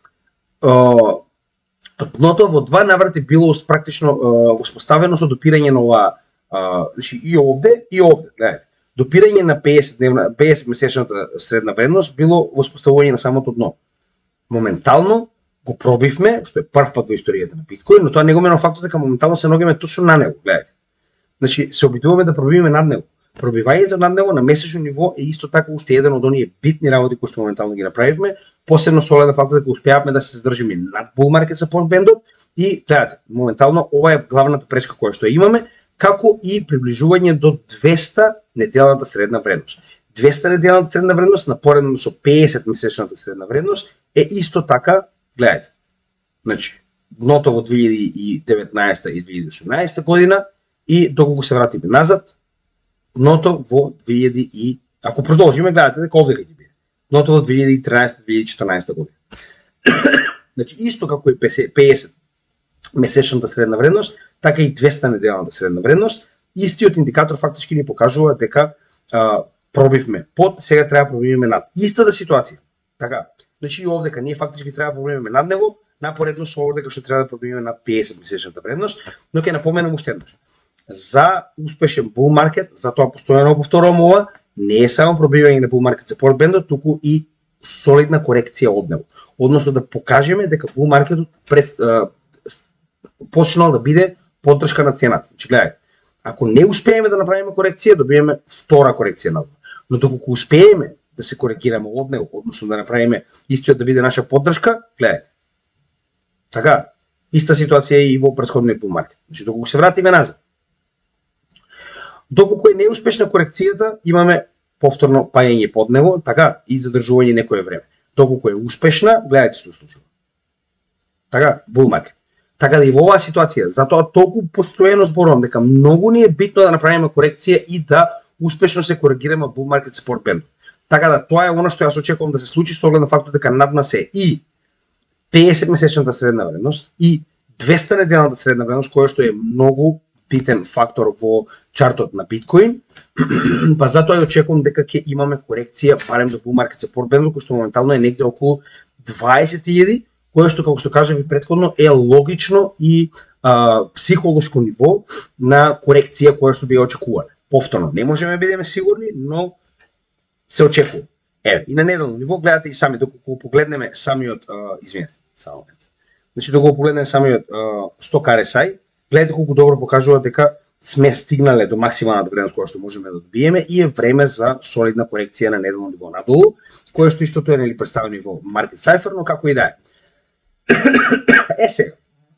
дното во два наврати било практично воспоставено со допирање на ова, значи и овде и овде, гледате. допирање на песет дневна, песет месечната средна вредност било воспоставување на самото дно. Моментално го пробивме, што е прв пат во историјата на биткоин, но тоа не го менува фактот дека моментално се наоѓаме точно на него, гледате. Значи се обидуваме да пробиваме над него. Пробивањето над него на месечно ниво е исто така уште еден од оние битни работи кои што моментално ги направивме, посебно со оглед на фактот дека успеавме да се задржиме над bull market support бендот и гледате, моментално ова е главната пречка која што имаме, како и приближување до двеста неделната средна вредност. двеста неделната средна вредност напоредно со песет месечната средна вредност е исто така, гледате. Значи, дното во две илјади и деветнаесетта и две илјади и осумнаесетта година и доколку се вратиме назад, дното во две илјади и ако продолжиме, гледате дека овде ќе биде. Дното во две илјади и траесетта - две илјади и четрнаесетта година. Значи, исто како и песет месечната средна вредност, така и двеста неделната средна вредност, истиот индикатор фактички ни покажува дека а, пробивме под, сега треба да пробиваме над. Истата ситуација. Така. Значи и овдека ние фактички треба да пробиваме над него, напоредно со овдека што треба да пробиваме над песет месечната вредност, но ќе напоменам уште еднаш. За успешен bull market, затоа постојано повторувам ова, не е само пробивање на bull market support бендот, туку и солидна корекција од него. Односно да покажеме дека bull marketот прес а, почнал да биде поддршка на цената. Значи гледај, ако не успееме да направиме корекција, добиеме втора корекција надолу. Но доколку успееме да се коригираме од него, односно да направиме истиот да биде наша поддршка, гледајте. Така, иста ситуација е и во претходниот bull market. Значи доколку се вратиме назад, доколку е неуспешна корекцијата, имаме повторно паѓање под него, така и задржување некое време. Доколку е успешна, гледајте што случува. Така, bull market. Така да и во оваа ситуација, затоа толку постојано зборувам дека многу ни е битно да направиме корекција и да успешно се коригираме bull market support band. Така да тоа е она што јас очекувам да се случи со оглед на фактот дека над нас е и песет месечната средна вредност и двеста неделната средна вредност, која што е многу битен фактор во чартот на биткоин, па затоа ја очекувам дека ќе имаме корекција барем до bull market support band, кој што моментално е негде околу дваесет илјади, кое што, како што кажав и претходно, е логично и а, психолошко ниво на корекција која што би ја очекувале. Повторно, не можеме да бидеме сигурни, но се очекува. Е, и на неделно ниво, гледате и сами, доколку погледнеме самиот, а, извинете, само момент. Значи, доколку погледнеме самиот сто ар ес ај, гледате колку добро покажува дека сме стигнале до максималната вредност која што можеме да добиеме и е време за солидна корекција на неделно ниво надолу, кое што истото е нели представено во Market Cypher, но како и да е. Е сега,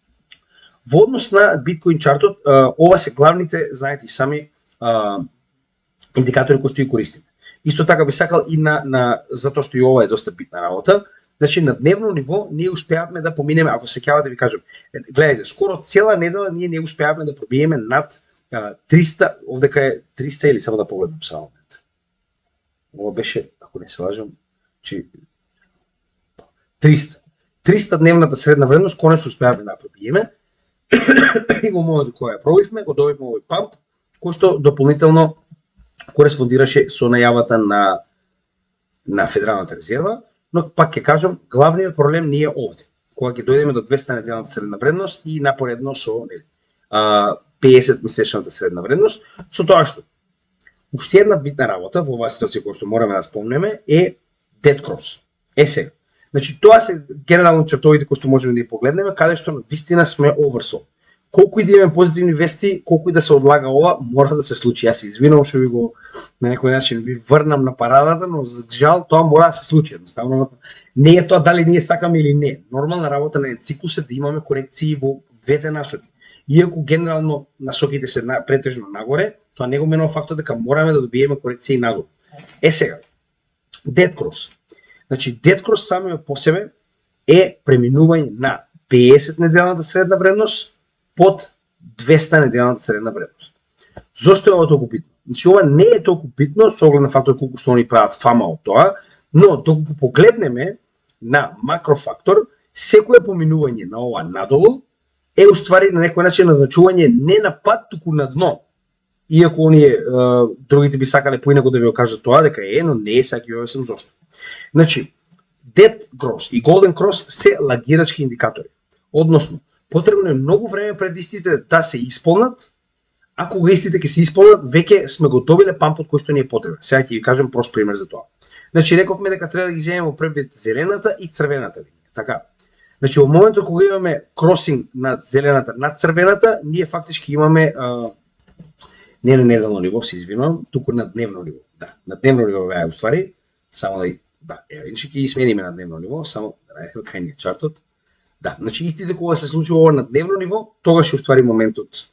во однос на биткоин чартот, ова се главните, знаете и сами, индикатори кои што ги користиме. Исто така би сакал и на, на затоа што и ова е доста битна работа, значи на дневно ниво ние успеавме да поминеме, ако се сеќавате да ви кажам, гледайте, скоро цела недела ние не успеавме да пробиеме над а, триста, овдека е триста или само да погледнам само момент. Ова беше, ако не се лажам, че триста. триста дневната средна вредност конечно успеавме да пробиеме и во моментот кога ја пробивме, го добивме овој памп, кој што дополнително кореспондираше со најавата на на Федералната резерва, но пак ќе кажам, главниот проблем ни е овде, кога ќе дојдеме до двеста неделната средна вредност и напоредно со нели, песет месечната средна вредност, со тоа што уште една битна работа во оваа ситуација која што мораме да спомнеме е dead cross. Е сега, значи тоа се генерално чертовите кои што можеме да ги погледнеме, каде што вистина сме oversold. Колку и да имаме позитивни вести, колку и да се одлага ова, мора да се случи. Јас се извинувам што ви го на некој начин ви врнам на парадата, но за жал тоа мора да се случи. Едноставно не е тоа дали ние сакаме или не. Нормална работа на циклус е да имаме корекции во двете насоки. Иако генерално насоките се на, претежно нагоре, тоа не го менува фактот дека мораме да добиеме корекции надолу. Е сега, dead cross. Значи dead cross самиот по себе е преминување на песет неделната средна вредност под двеста неделната средна вредност. Зошто е ова толку битно? Значи ова не е толку битно со оглед на фактор колку што они прават фама од тоа, но доколку погледнеме на макрофактор, секое поминување на ова надолу е уствари на некој начин назначување не на пат, туку на дно. Иако оние другите би сакале поинаку да ви кажат тоа дека е, но не е, сега ќе објаснам зошто. Значи, dead cross и golden cross се лагирачки индикатори. Односно, потребно е многу време пред истите да се исполнат, ако кога истите ќе се исполнат, веќе сме го добиле пампот кој што ни е потребен. Сега ќе ви кажем прост пример за тоа. Значи рековме дека треба да ги земеме во прв ред зелената и црвената линија. Така. Значи во моментот кога имаме кросинг на зелената над црвената, ние фактички имаме а, не на неделно ниво, се извинувам, туку на дневно ниво. Да, на дневно ниво беа уствари, само да да, е, иначе ќе ги смениме на дневно ниво, само да најдеме кај ни е чартот. Да, значи истите кога се случува ова на дневно ниво, тогаш ќе уствари моментот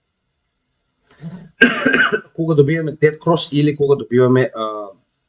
кога добиваме dead cross или кога добиваме а,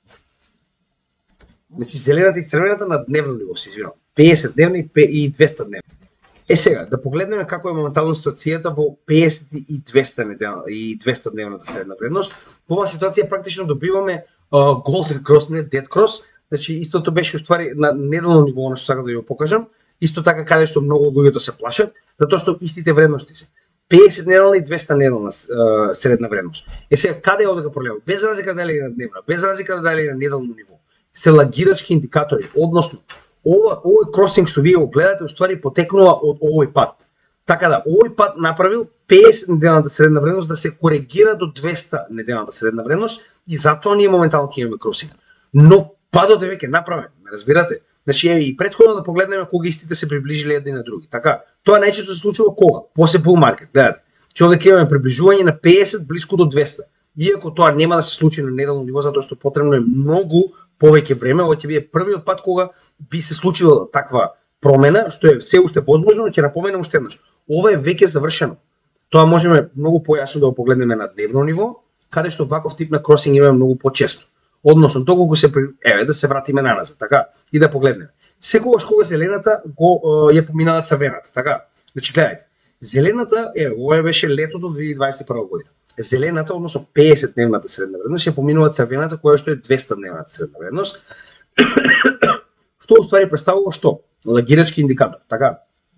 значи зелената и црвената на дневно ниво, се извинувам. педесет дневна и двеста дневна. Е сега, да погледнеме како е моментално ситуацијата во педесет и двеста неделна и двеста дневната средна вредност. Во оваа ситуација практично добиваме uh, golden cross, не dead cross. Значи истото беше уствари на неделно ниво, она што сакам да ви го покажам. Исто така каде што многу луѓето се плашат, затоа што истите вредности се педесет неделна и двеста неделна uh, средна вредност. Е сега каде е овде проблемот? Без разлика дали е на дневна, без разлика дали е на неделно ниво. Се лагирачки индикатори, односно ова овој кросинг што вие го гледате уствари потекнува од овој пат. Така да, овој пат направил педесет неделната средна вредност да се коригира до двеста неделната средна вредност и затоа ние моментално ќе имаме кросинг. Но падот е веќе направен, ме разбирате? Значи е и претходно да погледнеме кога истите се приближили едни на други. Така, тоа најчесто се случува кога? После bull market, гледате. Че овде ќе имаме приближување на педесет блиску до двеста. Иако тоа нема да се случи на неделно ниво затоа што потребно е многу повеќе време, ова ќе биде првиот пат кога би се случила таква промена, што е се уште возможно, но ќе напоменам уште еднаш. Ова е веќе завршено. Тоа можеме многу појасно да го погледнеме на дневно ниво, каде што ваков тип на кросинг имаме многу почесто. Односно, доколку се еве да се вратиме наназад, така, и да погледнеме. Секогаш кога зелената го ја поминала црвената, така. Значи гледајте, зелената е ова беше летото две илјади дваесет и прва година. Зелената, односно педесет дневната средна вредност, ја поминува црвената која што е двеста дневната средна вредност. Што уствари представува што? Лагирачки индикатор, така.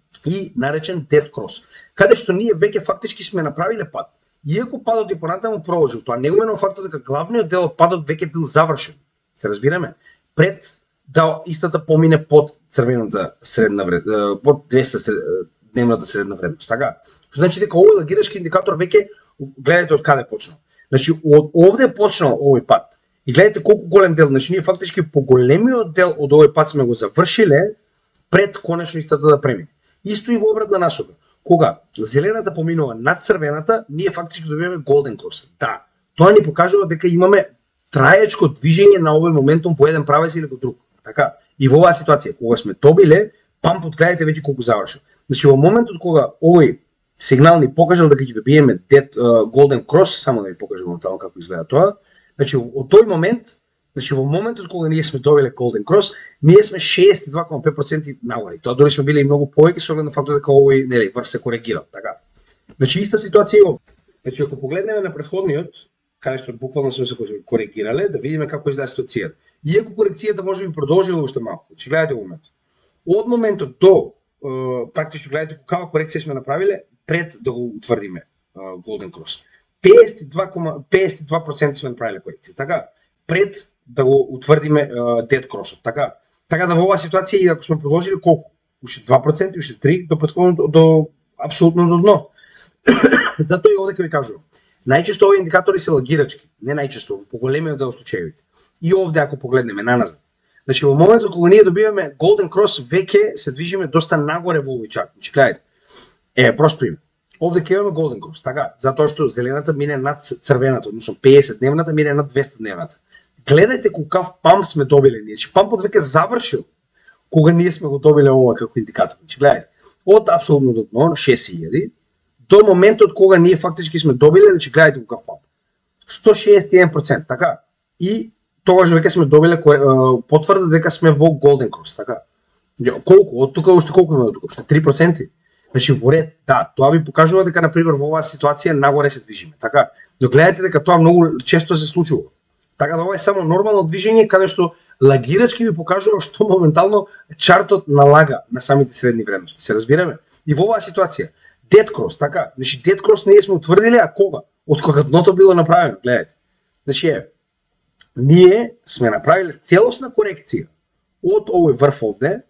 И наречен dead cross. Каде што ние веќе фактички сме направиле пат. Иако падот и понатаму продолжил, тоа не го менува фактот дека главниот дел од падот веќе бил завршен. Се разбираме? Пред да истата помине под црвената средна вредност, под двеста дневната средна вредност, така. Што значи дека овој лагирачки индикатор веќе гледате од каде почнал. Значи од овде почнал овој пат. И гледате колку голем дел, значи ние фактички по големиот дел од овој пат сме го завршиле пред конечно истата да премине. Исто и во обратна насока. Кога зелената поминува над црвената, ние фактички добиваме golden cross. Да, тоа ни покажува дека имаме траечко движење на овој моментум во еден правец или во друг. Така. И во оваа ситуација кога сме добиле, пампот гледате веќе колку завршил. Значи во моментот кога овој сигнал ни покажал дека ќе добиеме dead, uh, golden cross, само да ви покажам моментално како изгледа тоа. Значи од тој момент, значи во моментот кога ние сме добиле golden cross, ние сме шеесет и два зарез и пет проценти нагоре. Тоа дори сме биле и многу повеќе со оглед на фактот дека овој нели врв се коригира, така. Значи иста ситуација и овде. Значи ако погледнеме на претходниот, каде што буквално сме се коригирале, да видиме како изгледа ситуацијата. Иако корекцијата може би продолжила уште малку. Значи гледате во моментот. Од моментот до uh, практично гледате каква корекција сме направиле пред да го утврдиме uh, golden cross. педесет и два зарез и два проценти сме направиле корекција, така, пред да го утврдиме uh, dead cross, така. Така да во оваа ситуација и ако сме продолжили колку? Уште два проценти, уште три до претходното до апсолутно до дно. Затоа и овде ќе ви кажувам. Најчесто овие индикатори се лагирачки, не најчесто, во поголемиот дел од случаевите. И овде ако погледнеме наназад. Значи во моментот кога ние добиваме golden cross, веќе се движиме доста нагоре во овој чарт. Значи гледајте. Е, прост пример. Овде ќе имаме golden cross, така, затоа што зелената мине над црвената, односно педесет дневната мине над двеста дневната. Гледајте колкав памп сме добиле ние. Значи пампот веќе завршил кога ние сме го добиле ова како индикатор. Значи гледајте. Од апсолутно до дно шест илјади до моментот кога ние фактички сме добиле, значи гледајте колкав памп. сто шеесет и еден проценти, така. И тогаш веќе сме добиле потврда дека сме во golden cross, така. Колку? Од тука уште колку има од тука? Уште три проценти. Значи во ред, да, тоа ви покажува дека на пример во оваа ситуација нагоре се движиме, така. Но гледајте дека тоа многу често се случува. Така да ова е само нормално движење каде што лагирачки ви покажува што моментално чартот налага на самите средни вредности. Се разбираме? И во оваа ситуација dead cross, така. Значи dead cross ние сме утврдиле, а кога? Од кога дното било направено, гледајте. Значи е, ние сме направиле целосна корекција од овој врв овде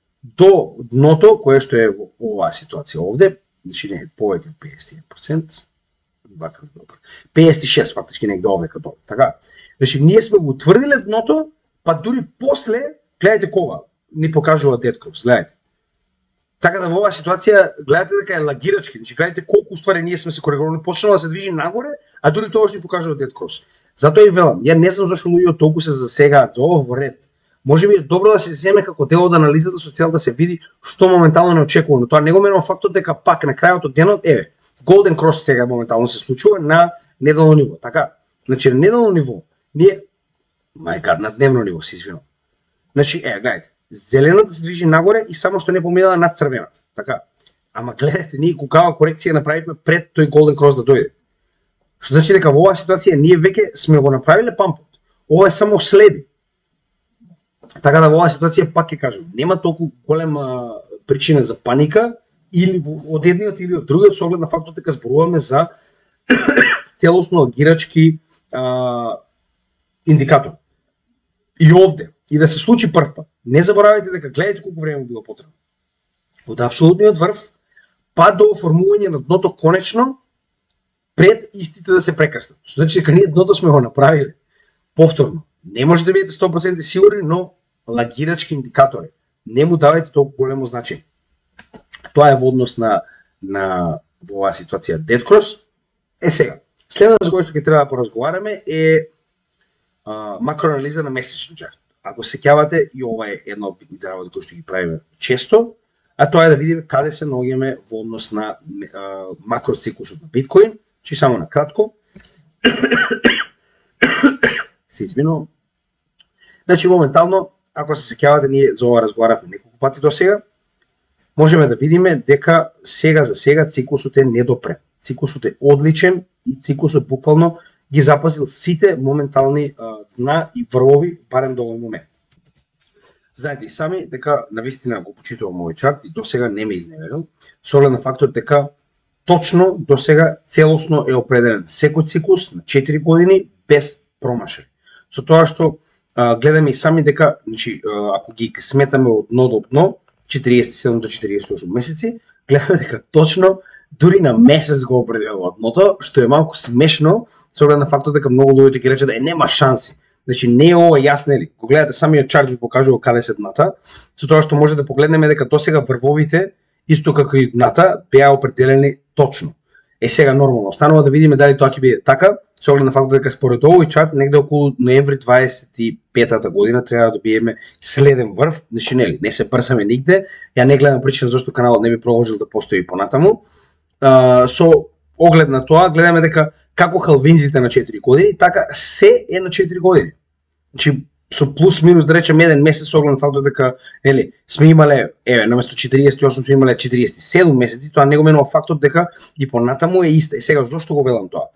до дното кое што е во оваа ситуација овде, значи не е повеќе од педесет проценти. вака, педесет и шест фактички негде овде като. Така. Значи ние сме го утврдиле дното, па дури после, гледайте кога ни покажува Dead Cross, гледайте. Така да во оваа ситуација, гледате дека е лагирачки, значи гледайте колку уствари ние сме се коригирали, почнало да се движи нагоре, а дури тоа што ни покажува Dead Cross. Затоа и велам, ја не знам зашто луѓето толку се засегаат за ова во ред. Може би е добро да се земе како дел од анализата со цел да се види што моментално не очекува, но тоа не го менува фактот дека пак на крајот од денот е Golden Cross сега моментално се случува на неделно ниво. Така, значи на неделно ниво ние мајка на дневно ниво се извинувам. Значи е, гледайте, зелената се движи нагоре и само што не поминала над црвената. Така. Ама гледате, ние кукава корекција направивме пред тој Golden Cross да дојде. Што значи дека во оваа ситуација ние веќе сме го направиле пампот. Ова е само следи. Така да во оваа ситуација пак ќе кажам, нема толку голема причина за паника или од едниот или од другиот со оглед на фактот дека зборуваме за целосно агирачки а, индикатор. И овде, и да се случи прв пат, не заборавајте дека гледате колку време било потребно. Од апсолутниот врв па до оформување на дното конечно пред истите да се прекрстат. Што значи дека ние дното сме го направиле. Повторно, не може да бидете сто проценти сигурни, но лагирачки индикатори. Не му давајте толку големо значење. Тоа е во однос на, на во оваа ситуација Dead Cross. Е сега, следното за кој што ќе треба да поразговараме е а, макроанализа на месечен чарт. Ако се сеќавате, и ова е една од битните работи кои што ги правиме често, а тоа е да видиме каде се наоѓаме во однос на а, макроциклусот на биткоин, чи само на кратко. Се извинувам. Значи моментално, ако се сеќавате, ние за ова разговаравме неколку пати до сега, можеме да видиме дека сега за сега циклусот е недопрем. Циклусот е одличен и циклусот буквално ги запазил сите моментални а, дна и врвови, барем до овој момент. Знаете и сами дека навистина го почитувам овој чарт и до сега не ме изневерил, со оглед на фактот дека точно до сега целосно е определен секој циклус на четири години без промашај. Со тоа што а, гледаме и сами дека, значи, а, ако ги сметаме од дно до дно, четириесет и седум до четириесет и осум месеци, гледаме дека точно дури на месец го определува дното, што е малку смешно, со оглед на фактот дека многу луѓе ќе речат е нема шанси. Значи не е ова јасно ли? Го гледате самиот чарт ви покажува каде се дната, со тоа што може да погледнеме дека досега врвовите исто како и дната беа определени точно. Е сега нормално останува да видиме дали тоа ќе биде така, со оглед на фактот дека според овој чарт негде околу ноември дваесет и петата година треба да добиеме следен врв, значи нели, не се прсаме нигде. Ја не гледам причина зашто каналот не би продолжил да постои понатаму. А, со оглед на тоа гледаме дека како халвинзите на четири години, така се е на четири години. Значи со плюс минус да речеме еден месец со оглед на фактот дека нели сме имале еве наместо четириесет и осум сме имале четириесет и седум месеци, тоа не го менува фактот дека и понатаму е иста. И сега зошто го велам тоа?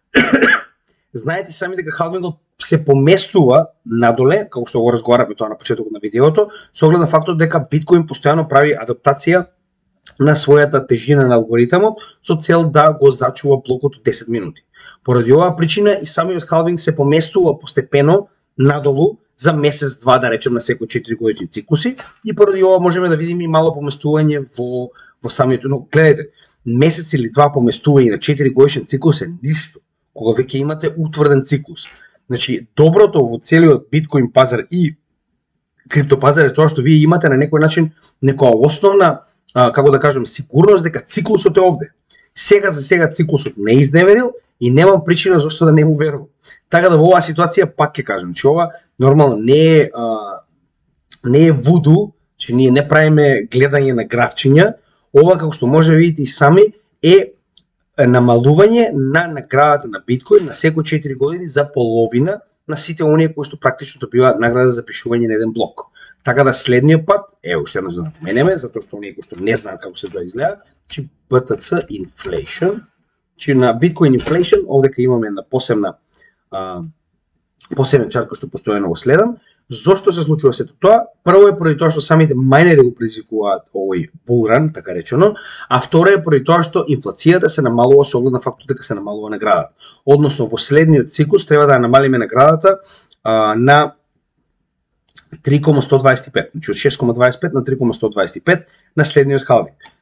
Знаете сами дека халвингот се поместува надоле, како што го разговараме тоа на почетокот на видеото, со оглед на фактот дека биткоин постојано прави адаптација на својата тежина на алгоритмот со цел да го зачува блокот од десет минути. Поради оваа причина и самиот халвинг се поместува постепено надолу за месец-два, да речем, на секој четири годишни циклуси, и поради ова можеме да видиме и мало поместување во во самиот, но гледате, месец или два поместување на четири годишен циклус е ништо, кога веќе имате утврден циклус. Значи, доброто во целиот биткоин пазар и криптопазар е тоа што вие имате на некој начин некоја основна, а, како да кажем, сигурност дека циклусот е овде. Сега за сега циклусот не е изневерил и немам причина зашто да не му верувам. Така да во оваа ситуација пак ќе кажам, че ова нормално не е а, не е вуду, че ние не правиме гледање на графчиња. Ова, како што може да видите и сами, е намалување на наградата на биткоин на секој четири години за половина на сите оние кои што практично добиваат награда за пишување на еден блок. Така да следниот пат, е уште едно за да напоменеме, затоа што оние кои што не знаат како се тоа изгледа, че би ти си Inflation, че на Bitcoin Inflation, овдека имаме на посебна а, посебен чарт кој што постојано го следам. Зошто се случува сето тоа? Прво е поради тоа што самите мајнери го предизвикуваат овој булран, така речено, а второ е поради тоа што инфлацијата се намалува со оглед на фактот дека се намалува наградата. Односно во следниот циклус треба да намалиме наградата а, на три кома сто дваесет и пет, значи од шест кома дваесет и пет на три кома сто дваесет и пет на следниот халвинг.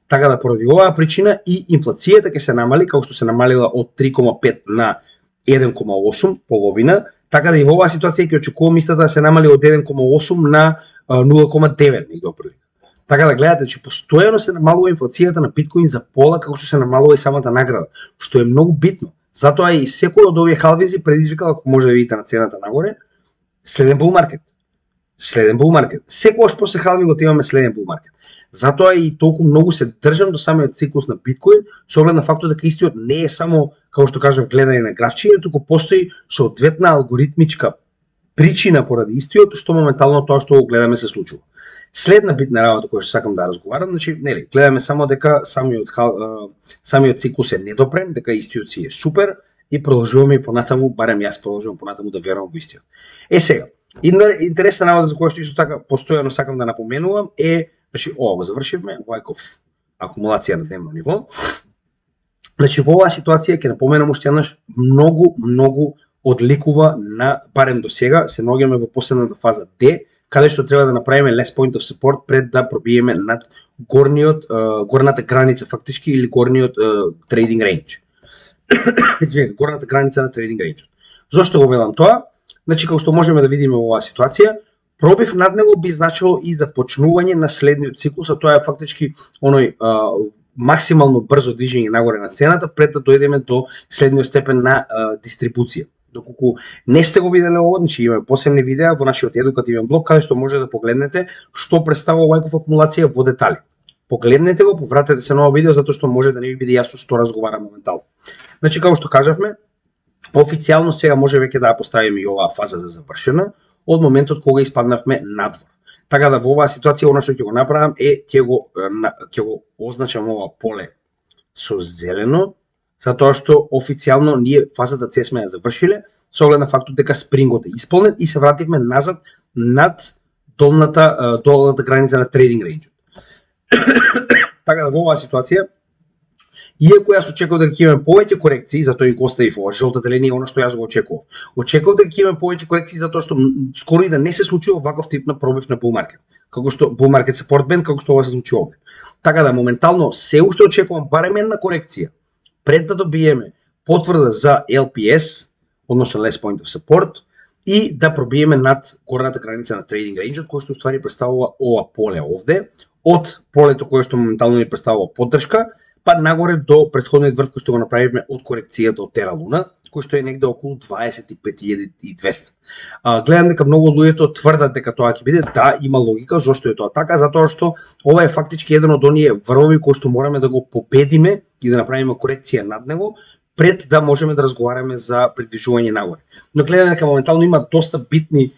Така да поради оваа причина и инфлацијата ќе се намали, како што се намалила од три кома пет на еден кома осум, половина, така да и во оваа ситуација ќе очекувам истата да се намали од еден кома осум на нула кома девет негде отприлика. Така да гледате, че постојано се намалува инфлацијата на биткоин за пола како што се намалува и самата награда, што е многу битно. Затоа и секој од овие халвизи предизвикал, ако може да видите на цената нагоре, следен bull market. Следен bull market. Секогаш после халвингот имаме следен bull market. Затоа и толку многу се држам до самиот циклус на биткоин, со оглед на фактот дека истиот не е само, како што кажав, гледање на графчиња, туку постои соодветна алгоритмичка причина поради истиот, што моментално тоа што го гледаме се случува. Следна битна работа која што сакам да разговарам, значи, нели, гледаме само дека самиот самиот циклус е недопрен, дека истиот си е супер и продолжуваме и понатаму, барем јас продолжувам понатаму да верувам во истиот. Е сега, интересна работа за која што исто така постојано сакам да напоменувам е, значи, ова го завршивме, Wyckoff акумулација на дневно ниво. Значи, во оваа ситуација ќе напоменам уште еднаш, многу многу одликува на, барем до сега, се наоѓаме во последната фаза D, каде што треба да направиме less point of support пред да пробиеме над горниот, горната граница фактички или горниот trading range. Извинете, горната граница на trading range. Зошто го велам тоа? Значи, како што можеме да видиме во оваа ситуација, пробив над него би значило и започнување на следниот циклус, а тоа е фактички оној а, максимално брзо движење нагоре на цената пред да дојдеме до следниот степен на а, дистрибуција. Доколку не сте го виделе ово, значи имаме посебни видеа во нашиот едукативен блог каде што може да погледнете што представува Wyckoff акумулација во детали. Погледнете го, повратете се на ово видео затоа што може да не ви биде јасно што разговарам моментално. Значи, како што кажавме, официјално сега може веќе да ја поставиме и оваа фаза за завршена од моментот кога испаднавме надвор. Така да во оваа ситуација она што ќе го направам е ќе го ќе го означам ова поле со зелено, затоа што официјално ние фазата С сме ја завршиле, со оглед на фактот дека спрингот е исполнет и се вративме назад над долната долната граница на трейдинг рейнџот. Така да во оваа ситуација, иако јас очекував дека ќе имаме повеќе корекции, затоа и го оставив ова жолтата линија, она што јас го очекував. Очекував дека ќе имаме повеќе корекции затоа што скоро и да не се случи оваков тип на пробив на bull market, како што bull market support band, како што ова се случи овде. Така да моментално се уште очекувам барем една корекција пред да добиеме потврда за L P S, односно less point of support, и да пробиеме над горната граница на trading range, кој што уствари представува ова поле овде, од полето кое што моментално ни представува поддршка, па нагоре до претходниот врв кој што го направивме од корекцијата од Terra Luna, кој што е негде околу дваесет и пет илјади и двесте. А, гледам дека многу луѓето тврдат дека тоа ќе биде, да, има логика, зошто е тоа така, затоа што ова е фактички еден од оние врвови кои што мораме да го победиме и да направиме корекција над него, пред да можеме да разговараме за придвижување нагоре. Но гледам дека моментално има доста битни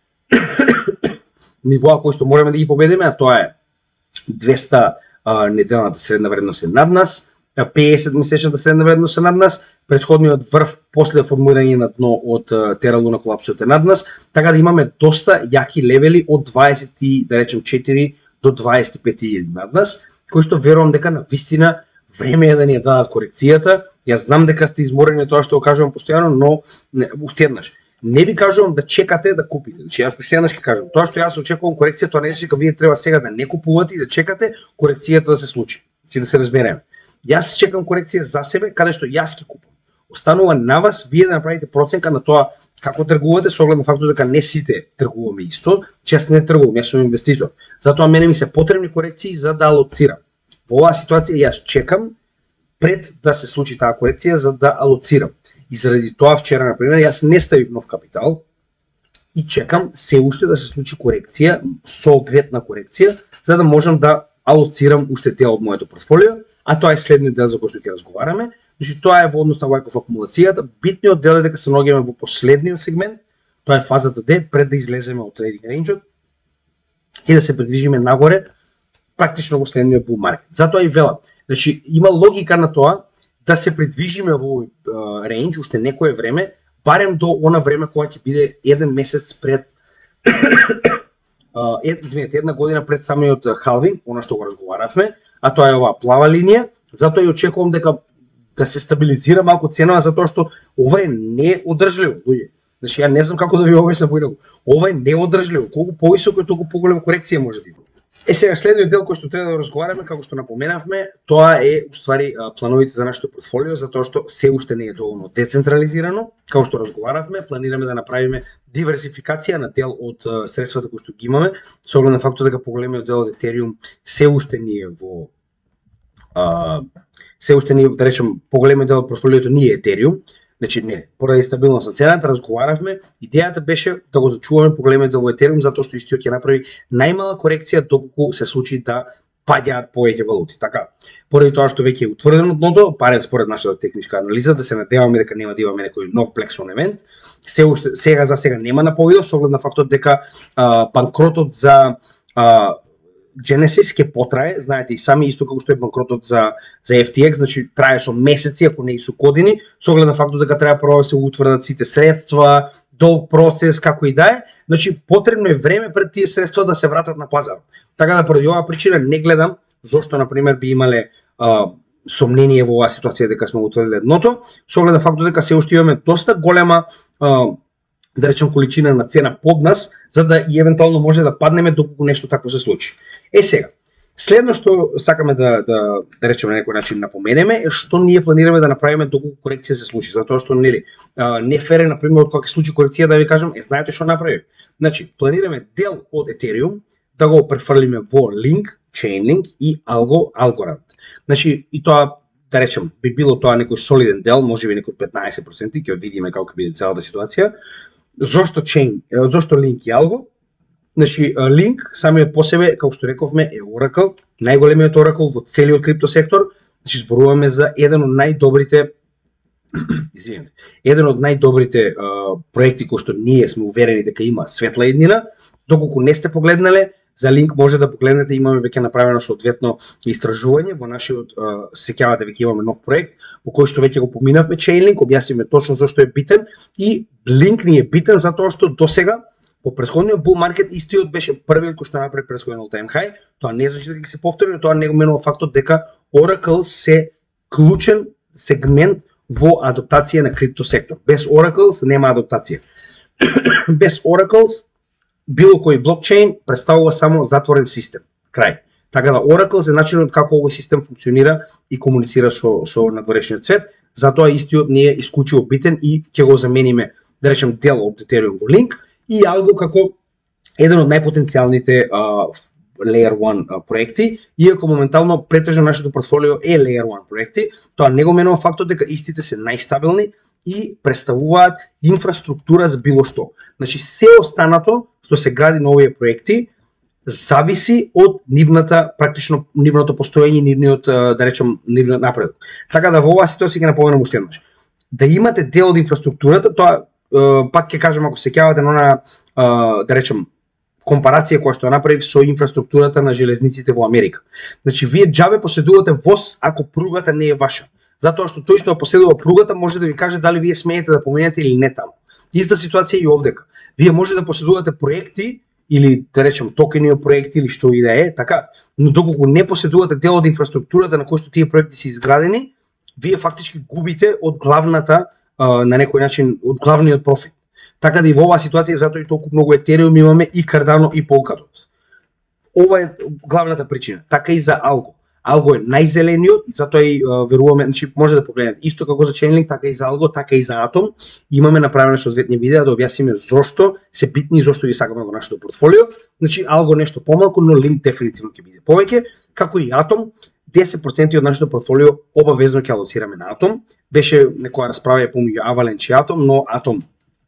нивоа кои што мораме да ги победиме, а тоа е двесте неделната средна вредност е над нас, петдесет месечната средна вредност е над нас, претходниот врв после формирање на дно од Terra Luna колапсот е над нас, така да имаме доста јаки левели од дваесет и, да речем, четири до дваесет и пет илјади над нас, кои што верувам дека на вистина време е да ни ја дадат корекцијата. Јас знам дека сте изморени тоа што го кажувам постојано, но не, уште еднаш, не ви кажувам да чекате да купите. Значи јас уште еднаш ќе кажам, тоа што јас очекувам корекција, тоа не значи дека вие треба сега да не купувате и да чекате корекцијата да се случи. Значи да се разбереме. Јас чекам корекција за себе, каде што јас ќе купам. Останува на вас вие да направите проценка на тоа како тргувате, со оглед на фактот дека не сите тргуваме исто, че јас не тргувам, јас сум инвеститор. Затоа мене ми се потребни корекции за да алоцирам. Во оваа ситуација јас чекам пред да се случи таа корекција за да алоцирам. И заради тоа вчера, например, јас не ставив нов капитал и чекам се уште да се случи корекција, соодветна корекција, за да можам да алоцирам уште дел од моето портфолио, а тоа е следниот дел за кој што ќе разговараме. Значи тоа е во однос на Wyckoff акумулацијата. Битниот дел е дека се наоѓаме во последниот сегмент, тоа е фазата D, пред да излеземе од trading range-от и да се придвижиме нагоре, практично во следниот bull market. Затоа и велам, значи има логика на тоа да се придвижиме во овој рейндж уште некое време, барем до она време кога ќе биде еден месец пред е, извинете, една година пред самиот халвинг, она што го разговаравме, а тоа е оваа плава линија. Затоа и очекувам дека да се стабилизира малку ценава, затоа што ова е неодржливо, луѓе. Значи ја не знам како да ви објаснам во него. Ова е неодржливо. Колку повисоко е, толку поголема корекција може да има. Е сега следниот дел кој што треба да разговараме, како што напоменавме, тоа е уствари плановите за нашето портфолио, затоа што се уште не е доволно децентрализирано. Како што разговаравме, планираме да направиме диверсификација на дел од средствата кои што ги имаме, со оглед на фактот дека поголемиот дел од Ethereum се уште не е во а, се уште не е, да речем, поголемиот дел од портфолиото не е Ethereum. Значи не, поради стабилност на цената разговаравме, идејата беше да го зачуваме поголемиот дел во Ethereum затоа што истиот ќе направи најмала корекција доколку се случи да паѓаат повеќе валути. Така, поради тоа што веќе е утврдено дното, барем според нашата техничка анализа, да се надеваме дека нема да имаме некој нов Black Swan евент. Се уште сега за сега нема наповеда со оглед на фактот дека а, банкротот за а, Genesis ќе потрае, знаете и сами, исто како што е банкротот за за Еф Ти Екс, значи трае со месеци, ако не и со години, со оглед на фактот дека треба прво да се утврдат сите средства, долг процес, како и да е, значи потребно е време пред тие средства да се вратат на пазарот. Така да поради оваа причина не гледам зошто на пример би имале а, сомнение во оваа ситуација дека сме утврдиле дното, со оглед на фактот дека се уште имаме доста голема а, да речем количина на цена под нас, за да и евентуално може да паднеме доколку нешто такво се случи. Е сега, следно што сакаме да да да речеме на некој начин напоменеме е што ние планираме да направиме доколку корекција се случи, затоа што нели не фере на пример од кога ќе случи корекција да ви кажам, е знаете што направиме. Значи, планираме дел од Ethereum да го префрлиме во Link, Chainlink и Algo, Algorand. Значи, и тоа да речем би било тоа некој солиден дел, можеби некој петнаесет проценти, ќе видиме како ќе биде целата ситуација. Зошто Chain, зошто Link и Algo? Значи, Link самиот по себе, како што рековме, е Oracle, најголемиот Oracle во целиот крипто сектор. Значи, зборуваме за еден од најдобрите извинете, еден од најдобрите uh, проекти кои што ние сме уверени дека има светла иднина. Доколку не сте погледнале, за Link може да погледнете, имаме веќе направено соодветно истражување во нашиот uh, сеќавате веќе имаме нов проект во кој што веќе го поминавме Chainlink, објаснивме точно зошто е битен и Link ни е битен затоа што досега по претходниот bull market истиот беше првиот кој што направи претходен all time high. Тоа не значи дека ќе се повтори, но тоа не го менува фактот дека Oracle се клучен сегмент во адаптација на крипто сектор. Без Oracle нема адаптација. Без Oracle било кој блокчейн представува само затворен систем. Крај. Така да Oracle е начинот како овој систем функционира и комуницира со со надворешниот свет, затоа истиот не е исклучиво битен и ќе го замениме, да речем, дел од Ethereum во Link и Algo како еден од најпотенцијалните uh, Layer one uh, проекти, иако моментално претежно нашето портфолио е Layer one проекти, тоа не го менува фактот дека истите се најстабилни и представуваат инфраструктура за било што. Значи, се останато што се гради на овие проекти зависи од нивната, практично нивното постоење, нивниот, да речем, нивниот напредок. Така да во оваа ситуација ќе напоменам уште еднаш. Да имате дел од инфраструктурата, тоа пак ќе кажам, ако се сеќавате на она, да речем, компарација која што направи со инфраструктурата на железниците во Америка. Значи, вие џабе поседувате воз ако пругата не е ваша. Затоа што тој што поседува пругата може да ви каже дали вие смеете да поменете или не таму. Иста ситуација и овдека. Вие може да поседувате проекти или да речем токени од проекти или што и да е, така, но доколку не поседувате дел од инфраструктурата на кој што тие проекти се изградени, вие фактички губите од главната на некој начин од главниот профит. Така да и во оваа ситуација затоа и толку многу Ethereum имаме и Cardano и Polkadot. Ова е главната причина. Така и за Algo. Algo е најзелениот и затоа и веруваме, значи може да погледнете исто како за Chainlink, така и за Algo, така и за Atom. Имаме направени соодветни видеа да објасниме зошто се битни и зошто ги сакаме во нашето портфолио. Значи Algo нешто помалку, но Link дефинитивно ќе биде повеќе, како и Atom. десет проценти од нашето портфолио обавезно ќе алоцираме на Atom. Беше некоја расправа помеѓу Avalanche и Atom, но Atom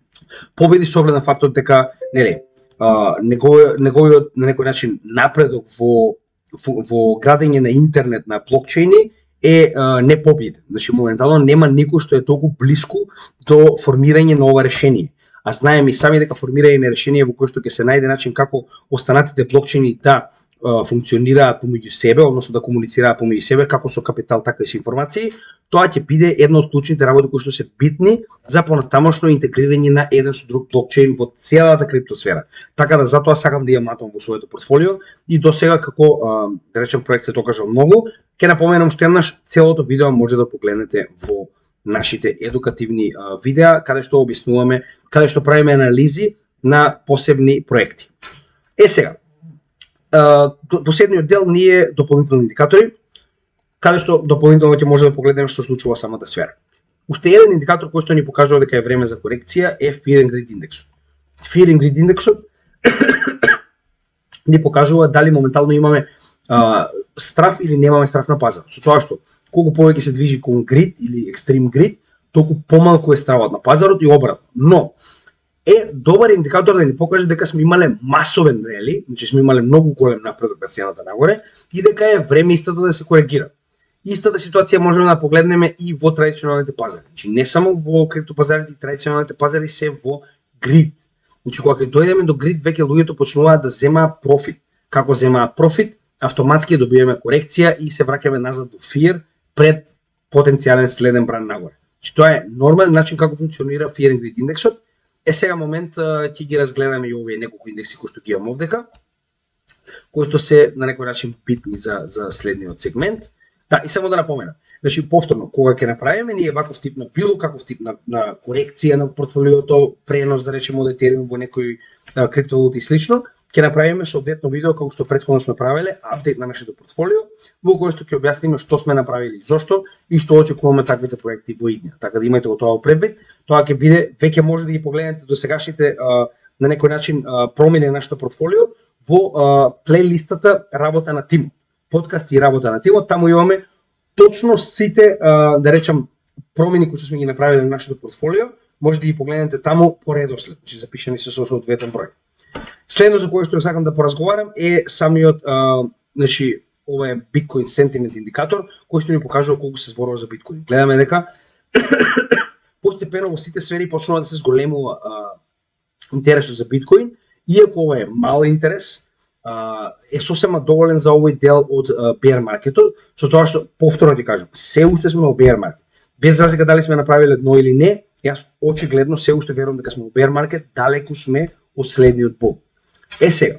победи со оглед на фактот дека нели неговиот неговиот на некој начин напредок во во, во градење на интернет на блокчейни е непобеден. Значи моментално нема никој што е толку блиску до формирање на ова решение. А знаеме и сами дека формирање на решение во кое што ќе се најде начин како останатите блокчейни да функционираат помеѓу себе, односно да комуницираат помеѓу себе како со капитал така и со информации, тоа ќе биде една од клучните работи кои што се битни за понатамошно интегрирање на еден со друг блокчейн во целата криптосфера. Така да затоа сакам да имам Atom во своето портфолио и до сега како да речем проект се докажал многу. Ќе напоменам уште еднаш, целото видео може да погледнете во нашите едукативни видеа каде што објаснуваме, каде што правиме анализи на посебни проекти. Е сега, последниот дел ние дополнителни индикатори, каде што дополнително ќе може да погледнеме што случува самата сфера. Уште еден индикатор кој што ни покажува дека е време за корекција е Fear and Greed индексот. Fear and Greed индексот ни покажува дали моментално имаме а, страф или немаме страф на пазар. Со тоа што колку повеќе се движи кон грид или екстрим грид, толку помалку е стравот на пазарот и обратно. Но е добар индикатор да ни покаже дека сме имале масовен рели, значи сме имале многу голем напредок на цената нагоре и дека е време истата да се коригира. Истата ситуација можеме да погледнеме и во традиционалните пазари. Значи не само во криптопазарите и традиционалните пазари, се во грид. Значи кога ќе дојдеме до грид, веќе луѓето почнуваат да земаат профит. Како земаат профит? Автоматски добиваме корекција и се враќаме назад во fear пред потенцијален следен бран нагоре. Значи тоа е нормален начин како функционира Fear and Greed индексот. Е сега момент ќе ги разгледаме и овие неколку индекси кои што ги имам овдека, кои што се на некој начин битни за за следниот сегмент. Да, и само да напоменам. Значи повторно, кога ќе направиме ние ваков тип на било каков тип на, на корекција на портфолиото, пренос да речеме од Ethereum во некој а, криптовалути и слично, ќе направиме соодветно видео како што претходно сме правеле, апдейт на нашето портфолио, во кој што ќе објасниме што сме направили, зошто и што очекуваме таквите проекти во иднина. Така да имајте го тоа предвид. Тоа ќе биде, веќе може да ги погледнете до сегашните а, на некој начин а, промени на нашето портфолио во а, плейлистата Работа на тимот. Подкаст и Работа на тимот, таму имаме точно сите, а, да речам, промени кои што сме ги направили на нашето портфолио, може да ги погледнете таму по редослед, значи запишани се со соодветен број. Следно за кое што сакам да поразговарам е самиот, а, значи, ова е Bitcoin Sentiment индикатор, кој што ни покажува колку се зборува за биткоин. Гледаме дека постепено во сите сфери почнува да се зголемува а, интересот за биткоин, иако ова е мал интерес, Uh, е сосема доволен за овој дел од uh, bear маркетот, со тоа што повторно ти кажам, се уште сме во bear маркет. Без разлика дали сме направиле дно или не, јас очигледно се уште верувам дека сме во bear маркет, далеку сме од следниот бул. Е сега,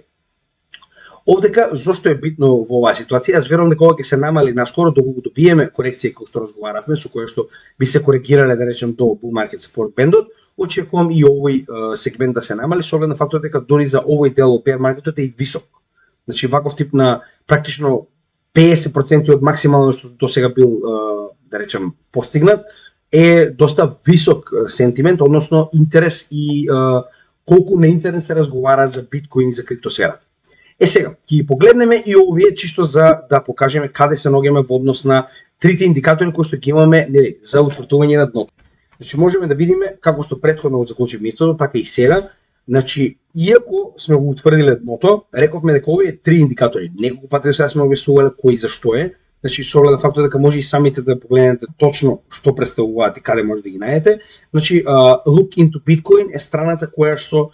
овдека зошто е битно во оваа ситуација? Јас верувам дека ова ќе се намали наскоро доколку добиеме корекција кој што разговаравме, со која што би се коригирале да речем до bull market support бендот. Очекувам и овој uh, сегмент да се намали со оглед на факторот дека дори за овој дел од bear маркетот е и висок. Значи ваков тип на практично песет проценти од максимално што до сега бил uh, да речем постигнат е доста висок сентимент, односно интерес и uh, колку на интернет се разговара за биткоин и за криптосферата. Е сега, ќе ги погледнеме и овие чисто за да покажеме каде се ногеме во однос на трите индикатори кои што ги имаме, нели, за утврдување на дното. Значи можеме да видиме како што претходно го заклучивме истото, така и сега. Значи, иако сме го утврдиле дното, рековме дека овие три индикатори, неколку пати до сега сме објаснувале кој зашто е, значи со оглед на фактот дека може и самите да погледнете точно што представуваат и каде може да ги најдете. Значи, uh, Look into Bitcoin е страната која што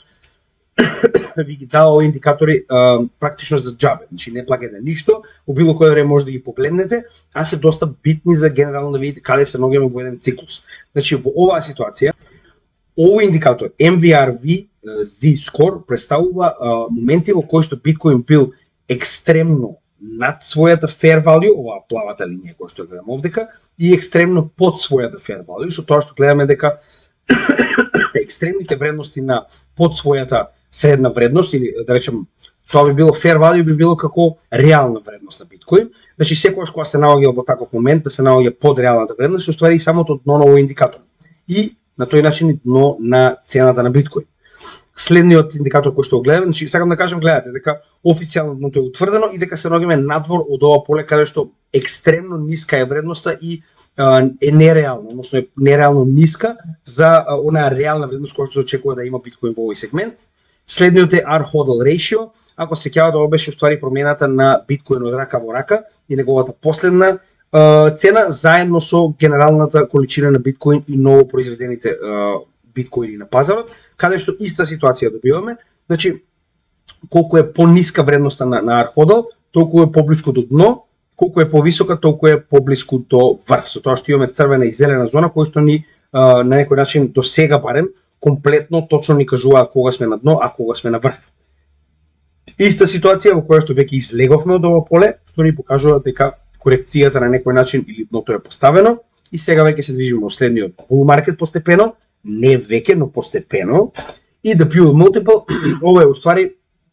ви ги дава овие индикатори uh, практично за џабе, значи не плаќате ништо, во било кој време може да ги погледнете, а се доста битни за генерално да видите каде се ногеме во еден циклус. Значи, во оваа ситуација, овој индикатор М V R V Z-Score представува uh, моменти во кои што биткоин бил екстремно над својата fair value, оваа плавата линија која што гледам овдека, и екстремно под својата fair value, со тоа што гледаме дека екстремните вредности на под својата средна вредност, или да речем, тоа би било fair value, би било како реална вредност на биткоин. Значи секогаш кога се наоѓа во таков момент да се наоѓа под реалната вредност, се уствари самото дно на овој индикатор. И на тој начин и дно на цената на биткоин. Следниот индикатор кој што го гледаме, значи сакам да кажам, гледате дека официјално дното е утврдено и дека се наоѓаме надвор од ова поле каде што екстремно ниска е вредноста и а, е нереална, односно е нереално ниска за а, онаа реална вредност која што се очекува да има биткоин во овој сегмент. Следниот е R hodl ratio, ако се сеќавате, ова беше уствари промената на биткоин од рака во рака и неговата последна uh, цена заедно со генералната количина на биткоин и ново произведените uh, биткоини на пазарот, каде што иста ситуација добиваме. Значи, колку е пониска вредноста на, на R hodl, толку е поблиску до дно, колку е повисока, толку е поблиску до врв. Со тоа што имаме црвена и зелена зона кои што ни uh, на некој начин до сега барем комплетно точно ни кажуваат кога сме на дно, а кога сме на врв. Иста ситуација во која што веќе излеговме од ова поле, што ни покажува дека корекцијата на некој начин или дното е поставено и сега веќе се движиме во следниот bull market постепено, не веќе, но постепено. И the bull multiple, ова е уствари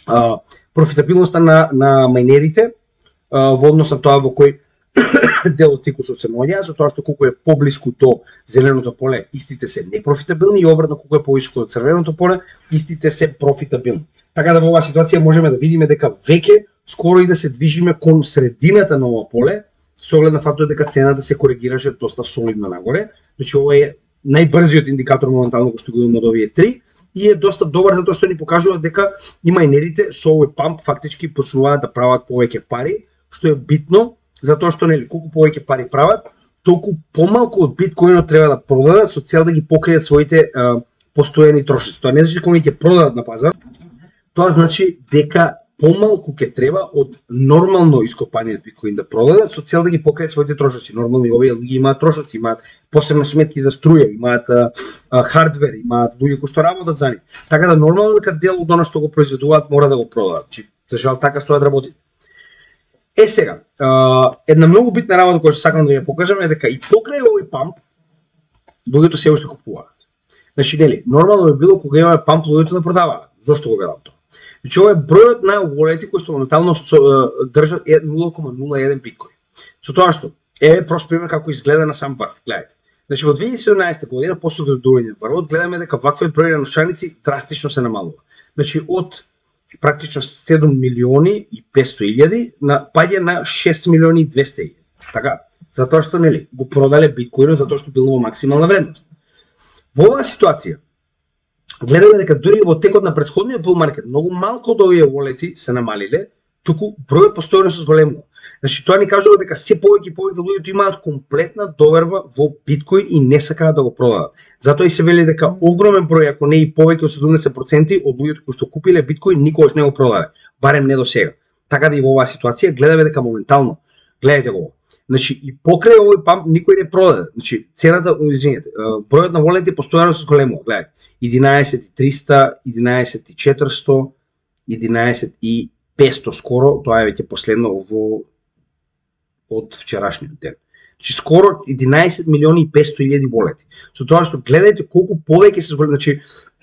а, профитабилноста на на мајнерите а, во однос на тоа во кој дел од циклусот се наоѓаат, затоа што колку е поблиску до зеленото поле, истите се непрофитабилни и обратно колку е поблиску до црвеното поле, истите се профитабилни. Така да во оваа ситуација можеме да видиме дека веќе скоро и да се движиме кон средината на ова поле, со оглед на фактот дека цената се коригираше доста солидно нагоре. Значи ова е најбрзиот индикатор моментално кој што го имаме од овие три и е доста добар затоа што ни покажува дека и мајнерите со овој памп фактички почнуваат да прават повеќе пари, што е битно затоа што нели колку повеќе пари прават, толку помалку од биткоинот треба да продадат со цел да ги покријат своите а, постојани трошоци. Тоа не значи кога ќе продадат на пазар, тоа значи дека помалку ќе треба од нормално ископаниот биткоин да продадат со цел да ги покријат своите трошоци. Нормално и овие луѓе имаат трошоци, имаат посебно сметки за струја, имаат а, а, хардвер, имаат луѓе кои што работат за нив. Така да нормално дека дел од она што го произведуваат мора да го продадат. Чи за жал така стоат работи. Е сега, а, една многу битна работа која што сакам да ја покажам е дека и покрај овој памп луѓето се уште купуваат. Значи нели, нормално би било кога имаме памп луѓето да продаваат. Зошто го велам тоа? Значи ова е бројот на wallet-и кои што моментално држат нула кома нула еден биткоин. Со тоа што е прост пример како изгледа на сам врв. Гледате. Значи во две илјади и седумнаесета година после вредување на врвот гледаме дека ваквиот број на новчаници драстично се намалува. Значи од практично седум милиони и петсто илјади на паѓа на шест милиони и двесте илјади. Така, затоа што нели го продале биткоинот затоа што било во максимална вредност. Во оваа ситуација гледаме дека дури во текот на претходниот bull market многу малку од овие wallet-и се намалиле, туку бројот постојано се зголемува. Значи тоа ни кажува дека се повеќе и повеќе луѓето имаат комплетна доверба во биткоин и не сакаат да го продадат. Затоа и се вели дека огромен број, ако не и повеќе од седумдесет проценти од луѓето кои што купиле биткоин никогаш не го продале, барем не до сега. Така да и во оваа ситуација гледаме дека моментално, гледате го. Значи и покрај овој памп никој не продаде. Значи цената, извинете, бројот на wallet-и постојано се зголемува. Гледате, единаесет и триста, единаесет и четиристо, единаесет и петсто скоро, тоа е веќе последно во од вчерашниот ден. Значи скоро единаесет милиони и петсто илјади wallet-и. Со тоа што гледајте колку повеќе се зголемува, значи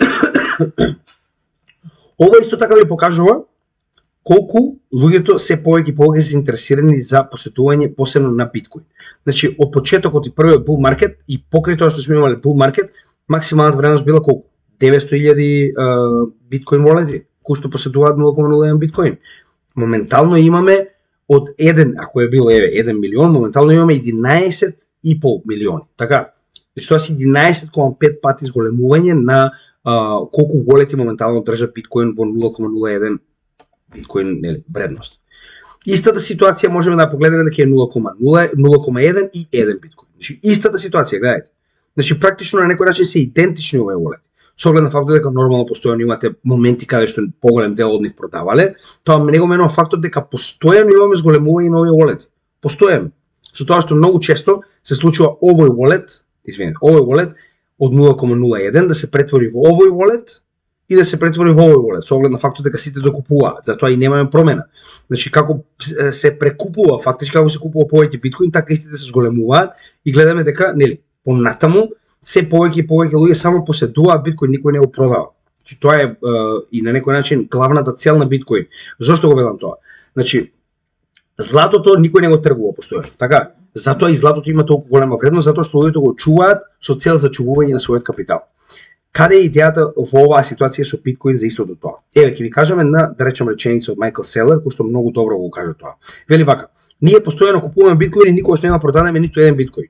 ова исто така ви покажува колку луѓето се повеќе и повеќе се интересирани за посетување посебно на биткоин. Значи од почетокот и првиот bull market и покрај тоа што сме имале bull market, максималната вредност била колку? деветсто илјади биткоин wallet-и кои што посетуваат нула кома нула еден биткоин. Моментално имаме од еден, ако е било еве еден милион, моментално имаме единаесет и пол милиони. Така, значи тоа се единаесет кома пет пати зголемување на а, колку wallet-и моментално држат биткоин во нула кома нула еден биткоин нели вредност. Истата ситуација можеме да погледнеме дека е нула кома нула, нула кома еден и еден биткоин. Значи истата ситуација, гледајте. Значи практично на некој начин се идентични овие wallet. Со оглед на фактот дека нормално постојано имате моменти каде што поголем дел од нив продавале, тоа не го менува фактот дека постојано имаме зголемување на овие wallet. Постојано. Со тоа што многу често се случува овој wallet, извинете, овој wallet од нула кома нула еден да се претвори во овој wallet и да се претвори во овој wallet, со оглед на фактот дека сите докупуваат, затоа и немаме промена. Значи како се прекупува, фактички како се купува повеќе биткоин, така истите се зголемуваат и гледаме дека нели понатаму се повеќе и повеќе луѓе само поседуваат биткоин, никој не го продава. Значи тоа е, е и на некој начин главната цел на биткоин. Зошто го велам тоа? Значи златото никој не го тргува постојано. Така, затоа и златото има толку голема вредност, затоа што луѓето го чуваат со цел за чувување на својот капитал. Каде е идејата во оваа ситуација со биткоин за истото тоа? Еве ќе ви кажеме на да речем реченица од Майкл Селер, кој што многу добро го кажа тоа. Вели вака: ние постојано купуваме биткоин и никогаш нема продадеме ниту еден биткоин.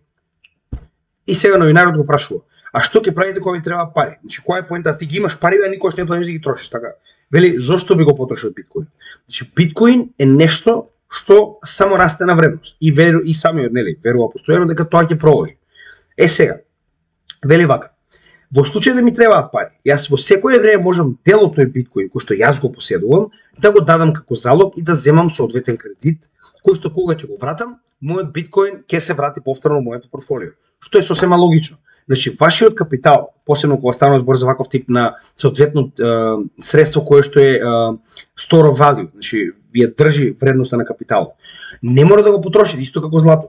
И сега новинарот го прашува: а што ќе правите кога ви треба пари? Значи која е поента? Ти ги имаш пари, а никогаш не планираш да ги трошиш, така. Вели зошто би го потрошил биткоин? Значи биткоин е нешто што само расте на вредност и веру и самиот нели верува постојано дека тоа ќе продолжи. Е сега, вели вака: во случај да ми требаат пари, јас во секое време можам дел од тој биткоин кој што јас го поседувам да го дадам како залог и да земам соодветен кредит, кој што кога ќе го вратам, мојот биткоин ќе се врати повторно во моето портфолио. Што е сосема логично. Значи вашиот капитал, посебно кога станува збор за ваков тип на соодветно е, средство кое што е, е store of value, значи вие држи вредноста на капиталот, не мора да го потрошите исто како злато.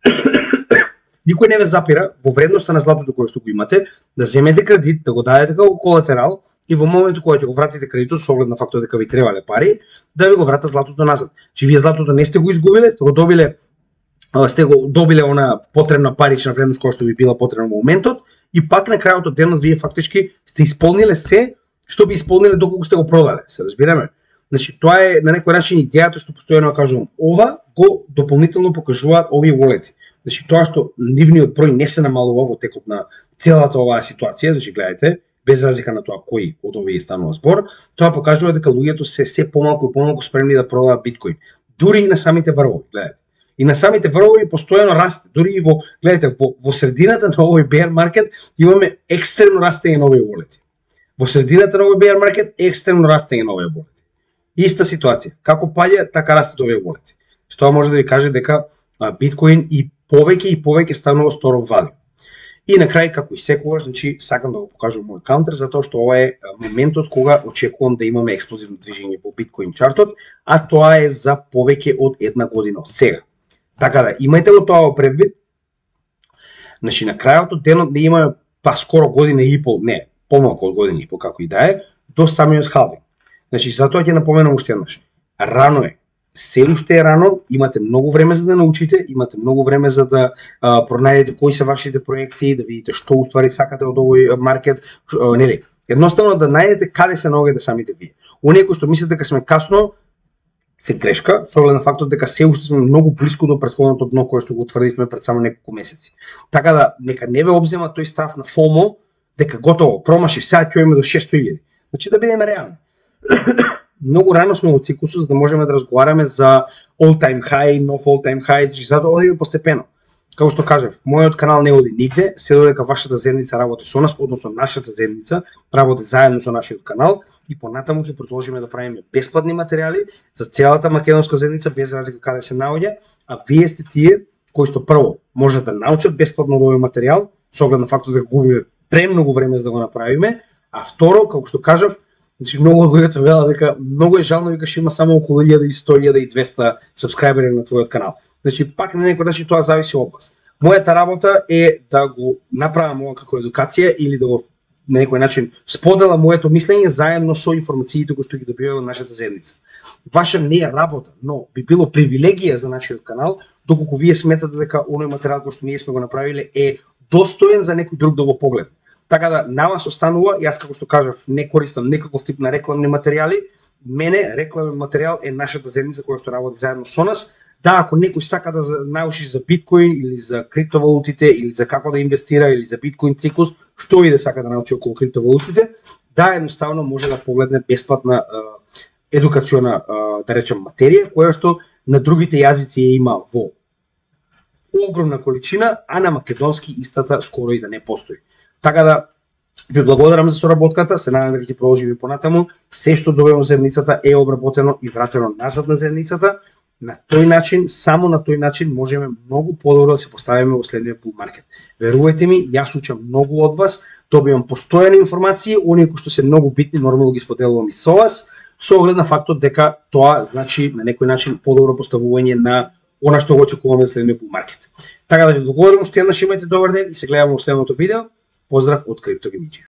Никој не ве запира во вредноста на златото кое што го имате, да земете кредит, да го дадете како колатерал и во моментот кога ќе го вратите кредитот со оглед на фактот дека ви требале пари, да ви го вратат златото назад. Че вие златото не сте го изгубиле, сте го добиле, сте го добиле она потребна парична вредност која што ви била потребна во моментот, и пак на крајот од денот вие фактички сте исполниле се што би исполниле доколку сте го продале. Се разбираме? Значи тоа е на некој начин идејата што постојано кажувам. Ова го дополнително покажуваат овие волети. Значи тоа што нивниот број не се намалува во текот на целата оваа ситуација, значи гледајте, без разлика на тоа кој од овие станува збор, тоа покажува дека луѓето се се помалку и помалку спремни да продаваат биткоин. Дури и на самите врвови, гледајте. И на самите врвови постојано расте. Дури и во, гледајте, во, во средината на овој bear market имаме екстремно растење на овие волети. Во средината на овој bear market екстремно растење на овие волети. Иста ситуација. Како паѓа, така растат овие волети. Што може да ви каже дека биткоин и повеќе и повеќе станува store of value. И на крај, како и секогаш, значи сакам да го покажам мој каунтер, затоа што ова е моментот кога очекувам да имаме експлозивно движење во биткоин чартот, а тоа е за повеќе од една година од сега. Така да, имајте го тоа во предвид. Значи на крајот од денот да имаме па скоро година и пол, не, помалку од година и пол како и да е, до самиот халвинг. Значи затоа ќе напоменам уште еднаш. Рано е. Се уште е рано, имате многу време за да научите, имате многу време за да а, пронајдете кои се вашите проекти, да видите што уствари сакате од овој маркет, а, нели? Едноставно да најдете каде се наоѓате самите вие. Оние кои што мислите дека сме касно, се грешка, со оглед на фактот дека се уште сме многу блиску до претходното дно кое што го утврдивме пред само неколку месеци. Така да нека не ве обзема тој страф на фомо дека готово, промашив, сега ќе имаме до шестоста илјади. Значи да бидеме реални. Многу рано сме во циклусот за да можеме да разговараме за all time high, нов all time high, затоа одиме постепено. Како што кажав, мојот канал не оди нигде, се додека вашата заедница работи со нас, односно нашата заедница работи заедно со нашиот канал и понатаму ќе продолжиме да правиме бесплатни материјали за целата македонска заедница без разлика каде се наоѓа, а вие сте тие кои што прво може да научат бесплатно од овој материјал, со оглед на фактот дека губиме премногу време за да го направиме, а второ, како што кажав, значи многу од луѓето велат дека многу е жално дека ќе има само околу илјада и сто, илјада и двесте сабскрајбери на твојот канал. Значи пак на некој начин тоа зависи од вас. Мојата работа е да го направам ова како едукација или да го на некој начин споделам моето мислење заедно со информациите кои што ги добиваме од нашата заедница. Ваша не е работа, но би било привилегија за нашиот канал доколку вие сметате дека оној материјал кој што ние сме го направиле е достоен за некој друг да го погледа. Така да на вас останува, јас како што кажав, не користам некаков тип на рекламни материјали. Мене рекламен материјал е нашата заедница која што работи заедно со нас. Да, ако некој сака да научи за биткоин или за криптовалутите или за како да инвестира или за биткоин циклус, што и да сака да научи околу криптовалутите, да, едноставно може да погледне бесплатна едукациона, да речем, материја, која што на другите јазици ја има во огромна количина, а на македонски истата скоро и да не постои. Така да ви благодарам за соработката, се надевам дека ќе продолжиме понатаму. Се што добиваме од заедницата е обработено и вратено назад на заедницата. На тој начин, само на тој начин можеме многу подобро да се поставиме во следниот bull market. Верувајте ми, јас учам многу од вас, добивам постојани информации, оние кои што се многу битни, нормално ги споделувам и со вас, со оглед на фактот дека тоа значи на некој начин подобро поставување на она што го очекуваме за следниот bull market. Така да ви благодарам уште еднаш, имајте добар ден и се гледаме во следното видео. Поздрав од Криптогемиџи.